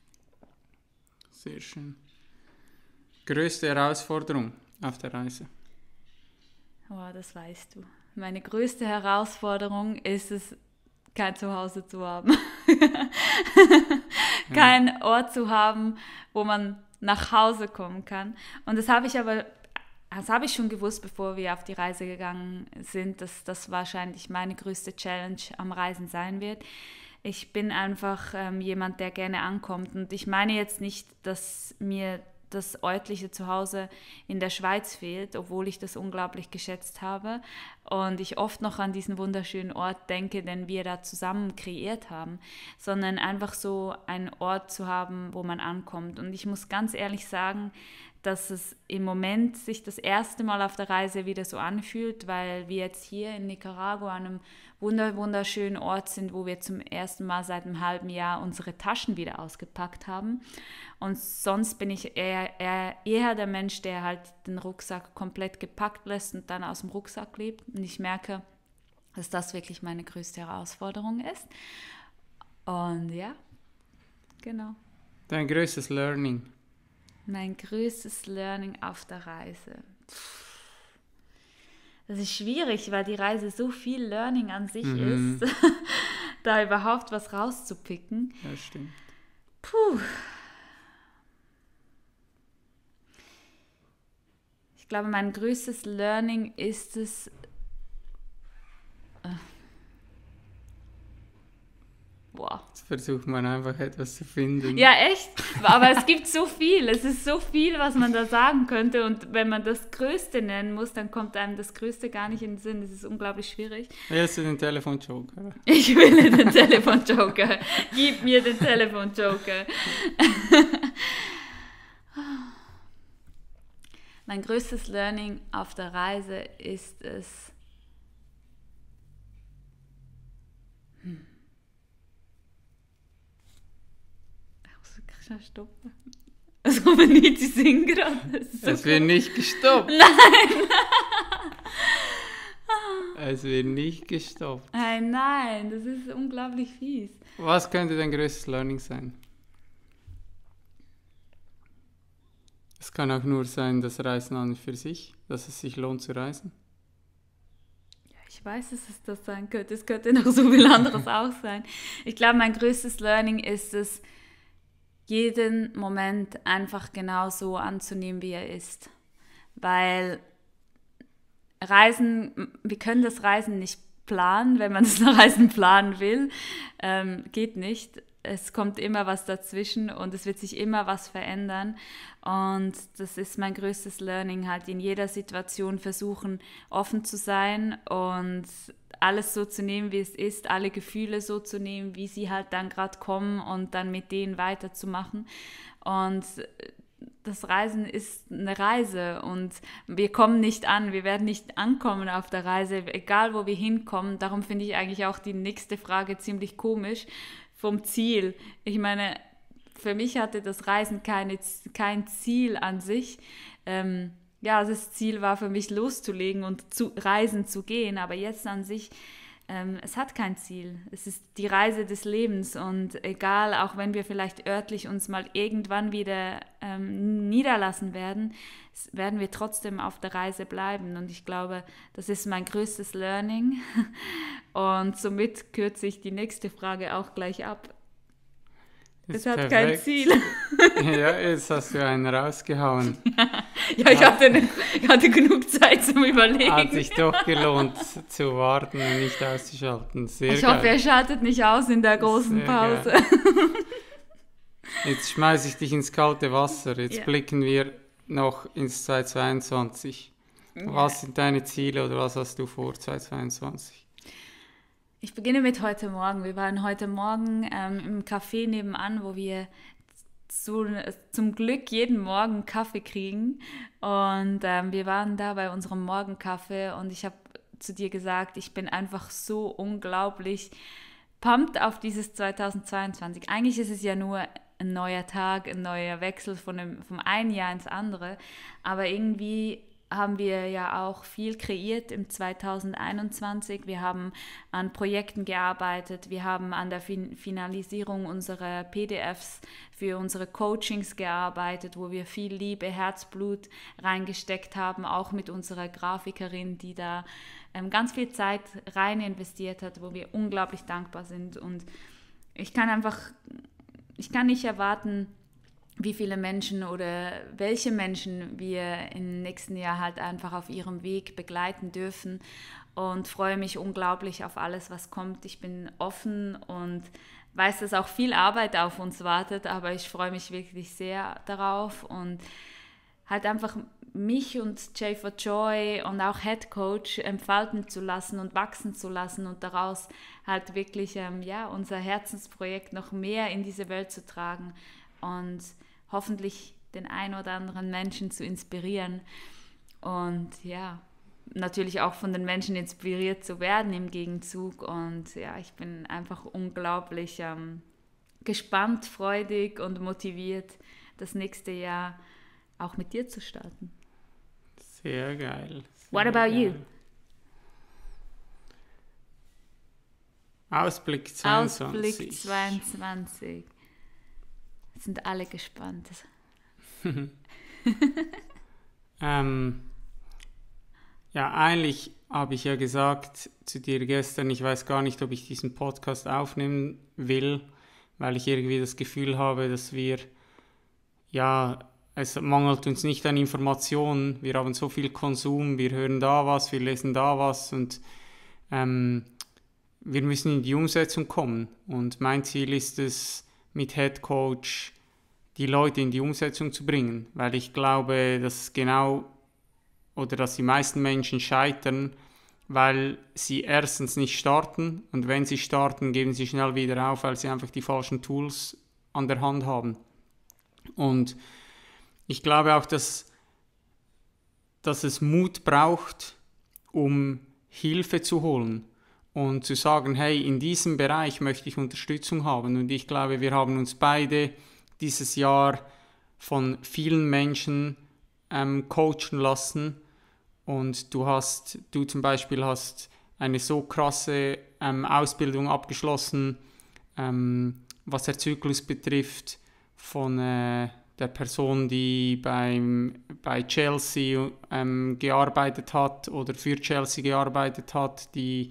S3: Sehr schön. Größte Herausforderung auf der Reise?
S2: Oh, das weißt du. Meine größte Herausforderung ist es, kein Zuhause zu haben. Kein Ort zu haben, wo man nach Hause kommen kann. Und das habe ich schon gewusst, bevor wir auf die Reise gegangen sind, dass das wahrscheinlich meine größte Challenge am Reisen sein wird. Ich bin einfach jemand, der gerne ankommt. Und ich meine jetzt nicht, dass mir das örtliche Zuhause in der Schweiz fehlt, obwohl ich das unglaublich geschätzt habe und ich oft noch an diesen wunderschönen Ort denke, den wir da zusammen kreiert haben, sondern einfach so einen Ort zu haben, wo man ankommt. Und ich muss ganz ehrlich sagen, dass es im Moment sich das erste Mal auf der Reise wieder so anfühlt, weil wir jetzt hier in Nicaragua an einem wunderschönen Ort sind, wo wir zum ersten Mal seit einem halben Jahr unsere Taschen wieder ausgepackt haben. Und sonst bin ich eher der Mensch, der halt den Rucksack komplett gepackt lässt und dann aus dem Rucksack lebt. Und ich merke, dass das wirklich meine größte Herausforderung ist. Und ja. genau.
S3: Dein größtes Learning?
S2: Mein größtes Learning auf der Reise. Das ist schwierig, weil die Reise so viel Learning an sich ist, da überhaupt was rauszupicken.
S3: Ja, stimmt.
S2: Puh. Ich glaube, mein größtes Learning ist es... Boah.
S3: Jetzt versucht man einfach etwas zu finden.
S2: Ja, echt. Aber es gibt so viel. Es ist so viel, was man da sagen könnte. Und wenn man das Größte nennen muss, dann kommt einem das Größte gar nicht in den Sinn. Das ist unglaublich schwierig.
S3: Willst du den Telefonjoker?
S2: Ich will den Telefonjoker. Gib mir den Telefonjoker. Mein größtes Learning auf der Reise ist es... Stoppen. Also wenn nicht, sie singen gerade.
S3: Es wird nicht gestoppt.
S2: Nein!
S3: Es wird nicht gestoppt.
S2: Nein, das ist unglaublich fies.
S3: Was könnte dein größtes Learning sein? Es kann auch nur sein, das Reisen an und für sich, dass es sich lohnt zu reisen.
S2: Ja, ich weiß, dass es das sein könnte. Es könnte noch so viel anderes auch sein. Ich glaube, mein größtes Learning ist es, jeden Moment einfach genau so anzunehmen, wie er ist. Weil Reisen, wir können das Reisen nicht planen, wenn man das Reisen planen will. Geht nicht. Es kommt immer was dazwischen und es wird sich immer was verändern. Und das ist mein größtes Learning, halt in jeder Situation versuchen, offen zu sein und alles so zu nehmen, wie es ist, alle Gefühle so zu nehmen, wie sie halt dann gerade kommen und dann mit denen weiterzumachen. Und das Reisen ist eine Reise und wir kommen nicht an, wir werden nicht ankommen auf der Reise, egal wo wir hinkommen. Darum finde ich eigentlich auch die nächste Frage ziemlich komisch vom Ziel. Ich meine, für mich hatte das Reisen kein Ziel an sich. Ja, das Ziel war für mich loszulegen und zu reisen zu gehen, aber jetzt an sich, es hat kein Ziel. Es ist die Reise des Lebens und egal, auch wenn wir vielleicht örtlich uns mal irgendwann wieder niederlassen werden, werden wir trotzdem auf der Reise bleiben und ich glaube, das ist mein größtes Learning und somit kürze ich die nächste Frage auch gleich ab. Es hat perfekt. Kein Ziel.
S3: Ja, jetzt hast du einen rausgehauen.
S2: Ja, ich hatte genug Zeit zum Überlegen.
S3: Hat sich doch gelohnt, zu warten und nicht auszuschalten. Sehr
S2: ich hoffe, er schaltet nicht aus in der großen Pause.
S3: Jetzt schmeiße ich dich ins kalte Wasser. Jetzt blicken wir noch ins 2022. Was sind deine Ziele oder was hast du vor 2022?
S2: Ich beginne mit heute Morgen. Wir waren heute Morgen im Café nebenan, wo wir zum Glück jeden Morgen Kaffee kriegen. Und wir waren da bei unserem Morgenkaffee und ich habe zu dir gesagt, ich bin einfach so unglaublich pumped auf dieses 2022. Eigentlich ist es ja nur ein neuer Tag, ein neuer Wechsel vom einen Jahr ins andere. Aber irgendwie haben wir ja auch viel kreiert im 2021. Wir haben an Projekten gearbeitet, wir haben an der Finalisierung unserer PDFs für unsere Coachings gearbeitet, wo wir viel Liebe, Herzblut reingesteckt haben, auch mit unserer Grafikerin, die da ganz viel Zeit rein investiert hat, wo wir unglaublich dankbar sind. Und ich kann nicht erwarten, wie viele Menschen oder welche Menschen wir im nächsten Jahr halt einfach auf ihrem Weg begleiten dürfen und freue mich unglaublich auf alles, was kommt. Ich bin offen und weiß, dass auch viel Arbeit auf uns wartet, aber ich freue mich wirklich sehr darauf und halt einfach mich und Jay for Joy und auch Head Coach entfalten zu lassen und wachsen zu lassen und daraus halt wirklich unser Herzensprojekt noch mehr in diese Welt zu tragen und hoffentlich den einen oder anderen Menschen zu inspirieren und ja, natürlich auch von den Menschen inspiriert zu werden im Gegenzug. Und ja, ich bin einfach unglaublich gespannt, freudig und motiviert, das nächste Jahr auch mit dir zu starten.
S3: Sehr geil.
S2: What about you?
S3: Ausblick 22.
S2: Ausblick 22. Jetzt sind alle gespannt.
S3: Ja, eigentlich habe ich ja gesagt zu dir gestern, ich weiß gar nicht, ob ich diesen Podcast aufnehmen will, weil ich irgendwie das Gefühl habe, dass es mangelt uns nicht an Informationen, wir haben so viel Konsum, wir hören da was, wir lesen da was und wir müssen in die Umsetzung kommen. Und mein Ziel ist es, mit Head Coach die Leute in die Umsetzung zu bringen, weil ich glaube, dass die meisten Menschen scheitern, weil sie erstens nicht starten und wenn sie starten, geben sie schnell wieder auf, weil sie einfach die falschen Tools an der Hand haben. Und ich glaube auch, dass es Mut braucht, um Hilfe zu holen und zu sagen, hey, in diesem Bereich möchte ich Unterstützung haben. Und ich glaube, wir haben uns beide dieses Jahr von vielen Menschen coachen lassen. Und du zum Beispiel hast eine so krasse Ausbildung abgeschlossen, was der Zyklus betrifft, von der Person, die bei Chelsea gearbeitet hat oder für Chelsea gearbeitet hat, die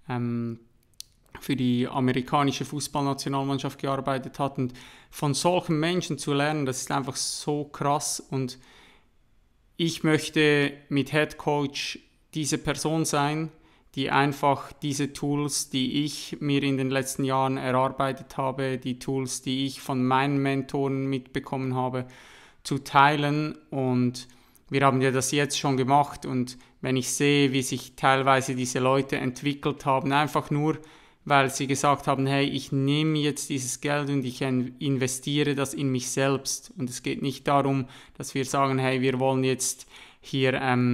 S3: für die amerikanische Fußballnationalmannschaft gearbeitet hat. Und von solchen Menschen zu lernen, das ist einfach so krass. Und ich möchte mit Head Coach diese Person sein, die einfach diese Tools, die ich mir in den letzten Jahren erarbeitet habe, die Tools, die ich von meinen Mentoren mitbekommen habe, zu teilen. Und wir haben ja das jetzt schon gemacht. Und wenn ich sehe, wie sich teilweise diese Leute entwickelt haben, einfach nur, weil sie gesagt haben, hey, ich nehme jetzt dieses Geld und ich investiere das in mich selbst. Und es geht nicht darum, dass wir sagen, hey, wir wollen jetzt hier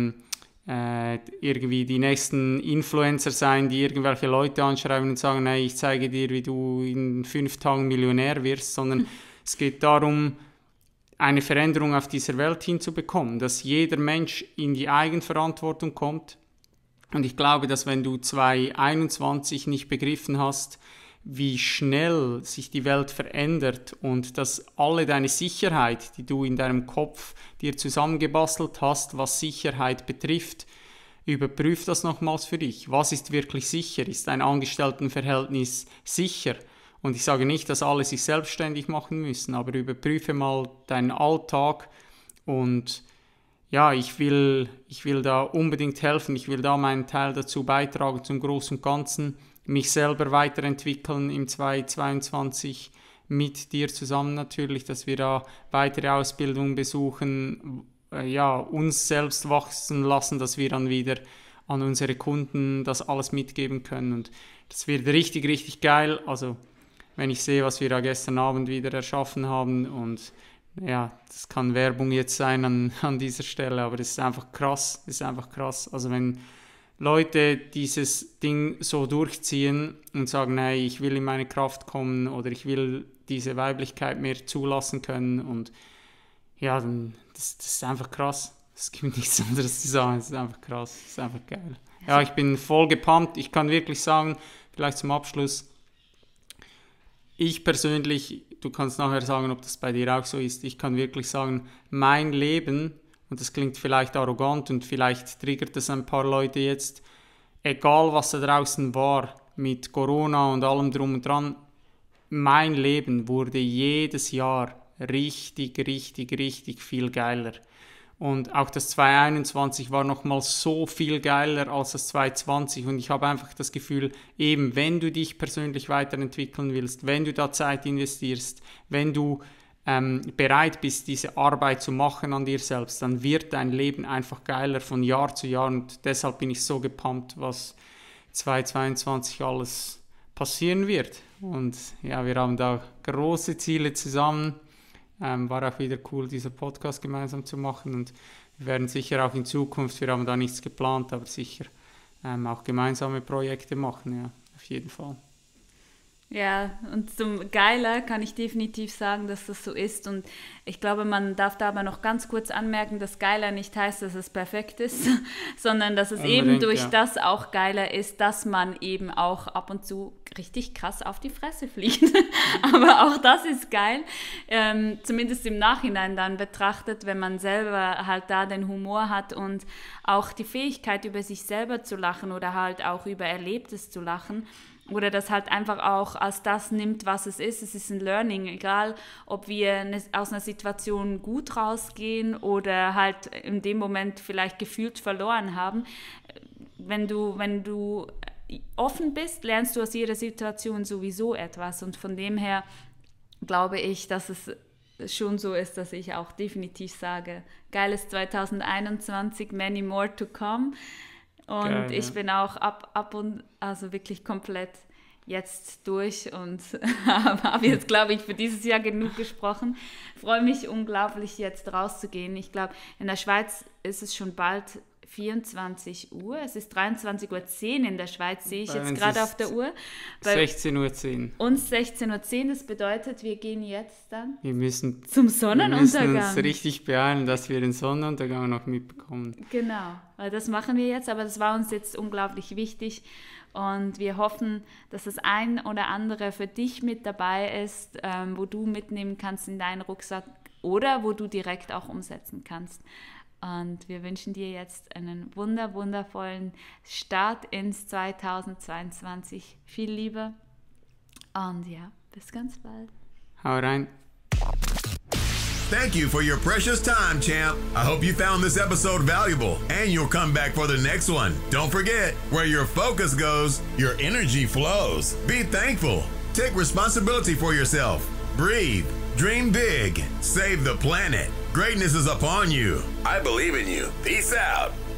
S3: irgendwie die nächsten Influencer sein, die irgendwelche Leute anschreiben und sagen, hey, ich zeige dir, wie du in 5 Tagen Millionär wirst, sondern es geht darum, eine Veränderung auf dieser Welt hinzubekommen, dass jeder Mensch in die Eigenverantwortung kommt. Und ich glaube, dass wenn du 2021 nicht begriffen hast, wie schnell sich die Welt verändert und dass alle deine Sicherheit, die du in deinem Kopf dir zusammengebastelt hast, was Sicherheit betrifft, überprüf das nochmals für dich. Was ist wirklich sicher? Ist ein Angestelltenverhältnis sicher? Und ich sage nicht, dass alle sich selbstständig machen müssen, aber überprüfe mal deinen Alltag und ja, ich will da unbedingt helfen, ich will da meinen Teil dazu beitragen zum Großen und Ganzen, mich selber weiterentwickeln im 2022 mit dir zusammen natürlich, dass wir da weitere Ausbildungen besuchen, uns selbst wachsen lassen, dass wir dann wieder an unsere Kunden das alles mitgeben können und das wird richtig, richtig geil, also wenn ich sehe, was wir da gestern Abend wieder erschaffen haben und ja, das kann Werbung jetzt sein an dieser Stelle, aber das ist einfach krass, Also wenn Leute dieses Ding so durchziehen und sagen, hey, ich will in meine Kraft kommen oder ich will diese Weiblichkeit mehr zulassen können und ja, dann das ist einfach krass. Es gibt nichts anderes zu sagen, es ist einfach krass, es ist einfach geil. Ja, ich bin voll gepumpt, ich kann wirklich sagen, vielleicht zum Abschluss, ich persönlich, du kannst nachher sagen, ob das bei dir auch so ist, ich kann wirklich sagen, mein Leben, und das klingt vielleicht arrogant und vielleicht triggert das ein paar Leute jetzt, egal was da draußen war, mit Corona und allem drum und dran, mein Leben wurde jedes Jahr richtig, richtig, richtig viel geiler. Und auch das 2021 war nochmal so viel geiler als das 2020 und ich habe einfach das Gefühl, eben wenn du dich persönlich weiterentwickeln willst, wenn du da Zeit investierst, wenn du bereit bist, diese Arbeit zu machen an dir selbst, dann wird dein Leben einfach geiler von Jahr zu Jahr und deshalb bin ich so gepumpt, was 2022 alles passieren wird. Und ja, wir haben da große Ziele zusammen. War auch wieder cool, diesen Podcast gemeinsam zu machen und wir werden sicher auch in Zukunft, wir haben da nichts geplant, aber sicher auch gemeinsame Projekte machen, ja, auf jeden Fall.
S2: Ja, und zum Geiler kann ich definitiv sagen, dass das so ist. Und ich glaube, man darf da aber noch ganz kurz anmerken, dass Geiler nicht heißt, dass es perfekt ist, sondern dass es eben durch das auch geiler ist, dass man eben auch ab und zu richtig krass auf die Fresse fliegt. Aber auch das ist geil, zumindest im Nachhinein dann betrachtet, wenn man selber halt da den Humor hat und auch die Fähigkeit, über sich selber zu lachen oder halt auch über Erlebtes zu lachen. Oder das halt einfach auch als das nimmt, was es ist. Es ist ein Learning, egal ob wir aus einer Situation gut rausgehen oder halt in dem Moment vielleicht gefühlt verloren haben. Wenn du offen bist, lernst du aus jeder Situation sowieso etwas. Und von dem her glaube ich, dass es schon so ist, dass ich auch definitiv sage, geiles 2021, many more to come. Und geil, ich bin auch also wirklich komplett jetzt durch und habe jetzt, glaube ich, für dieses Jahr genug gesprochen. Freue mich unglaublich, jetzt rauszugehen. Ich glaube, in der Schweiz ist es schon bald 24 Uhr. Es ist 23:10 Uhr in der Schweiz, sehe ich jetzt gerade auf der Uhr.
S3: 16:10 Uhr.
S2: Uns 16:10 Uhr. Das bedeutet, wir gehen jetzt dann
S3: zum
S2: Sonnenuntergang.
S3: Wir müssen uns richtig beeilen, dass wir den Sonnenuntergang noch mitbekommen.
S2: Genau, das machen wir jetzt, aber das war uns jetzt unglaublich wichtig. Und wir hoffen, dass das ein oder andere für dich mit dabei ist, wo du mitnehmen kannst in deinen Rucksack oder wo du direkt auch umsetzen kannst. Und wir wünschen dir jetzt einen wundervollen Start ins 2022. Viel Liebe und ja, bis ganz bald.
S3: Hau rein.
S1: Thank you for your precious time, champ. I hope you found this episode valuable and you'll come back for the next one. Don't forget, where your focus goes, your energy flows. Be thankful. Take responsibility for yourself. Breathe. Dream big. Save the planet. Greatness is upon you. I believe in you. Peace out.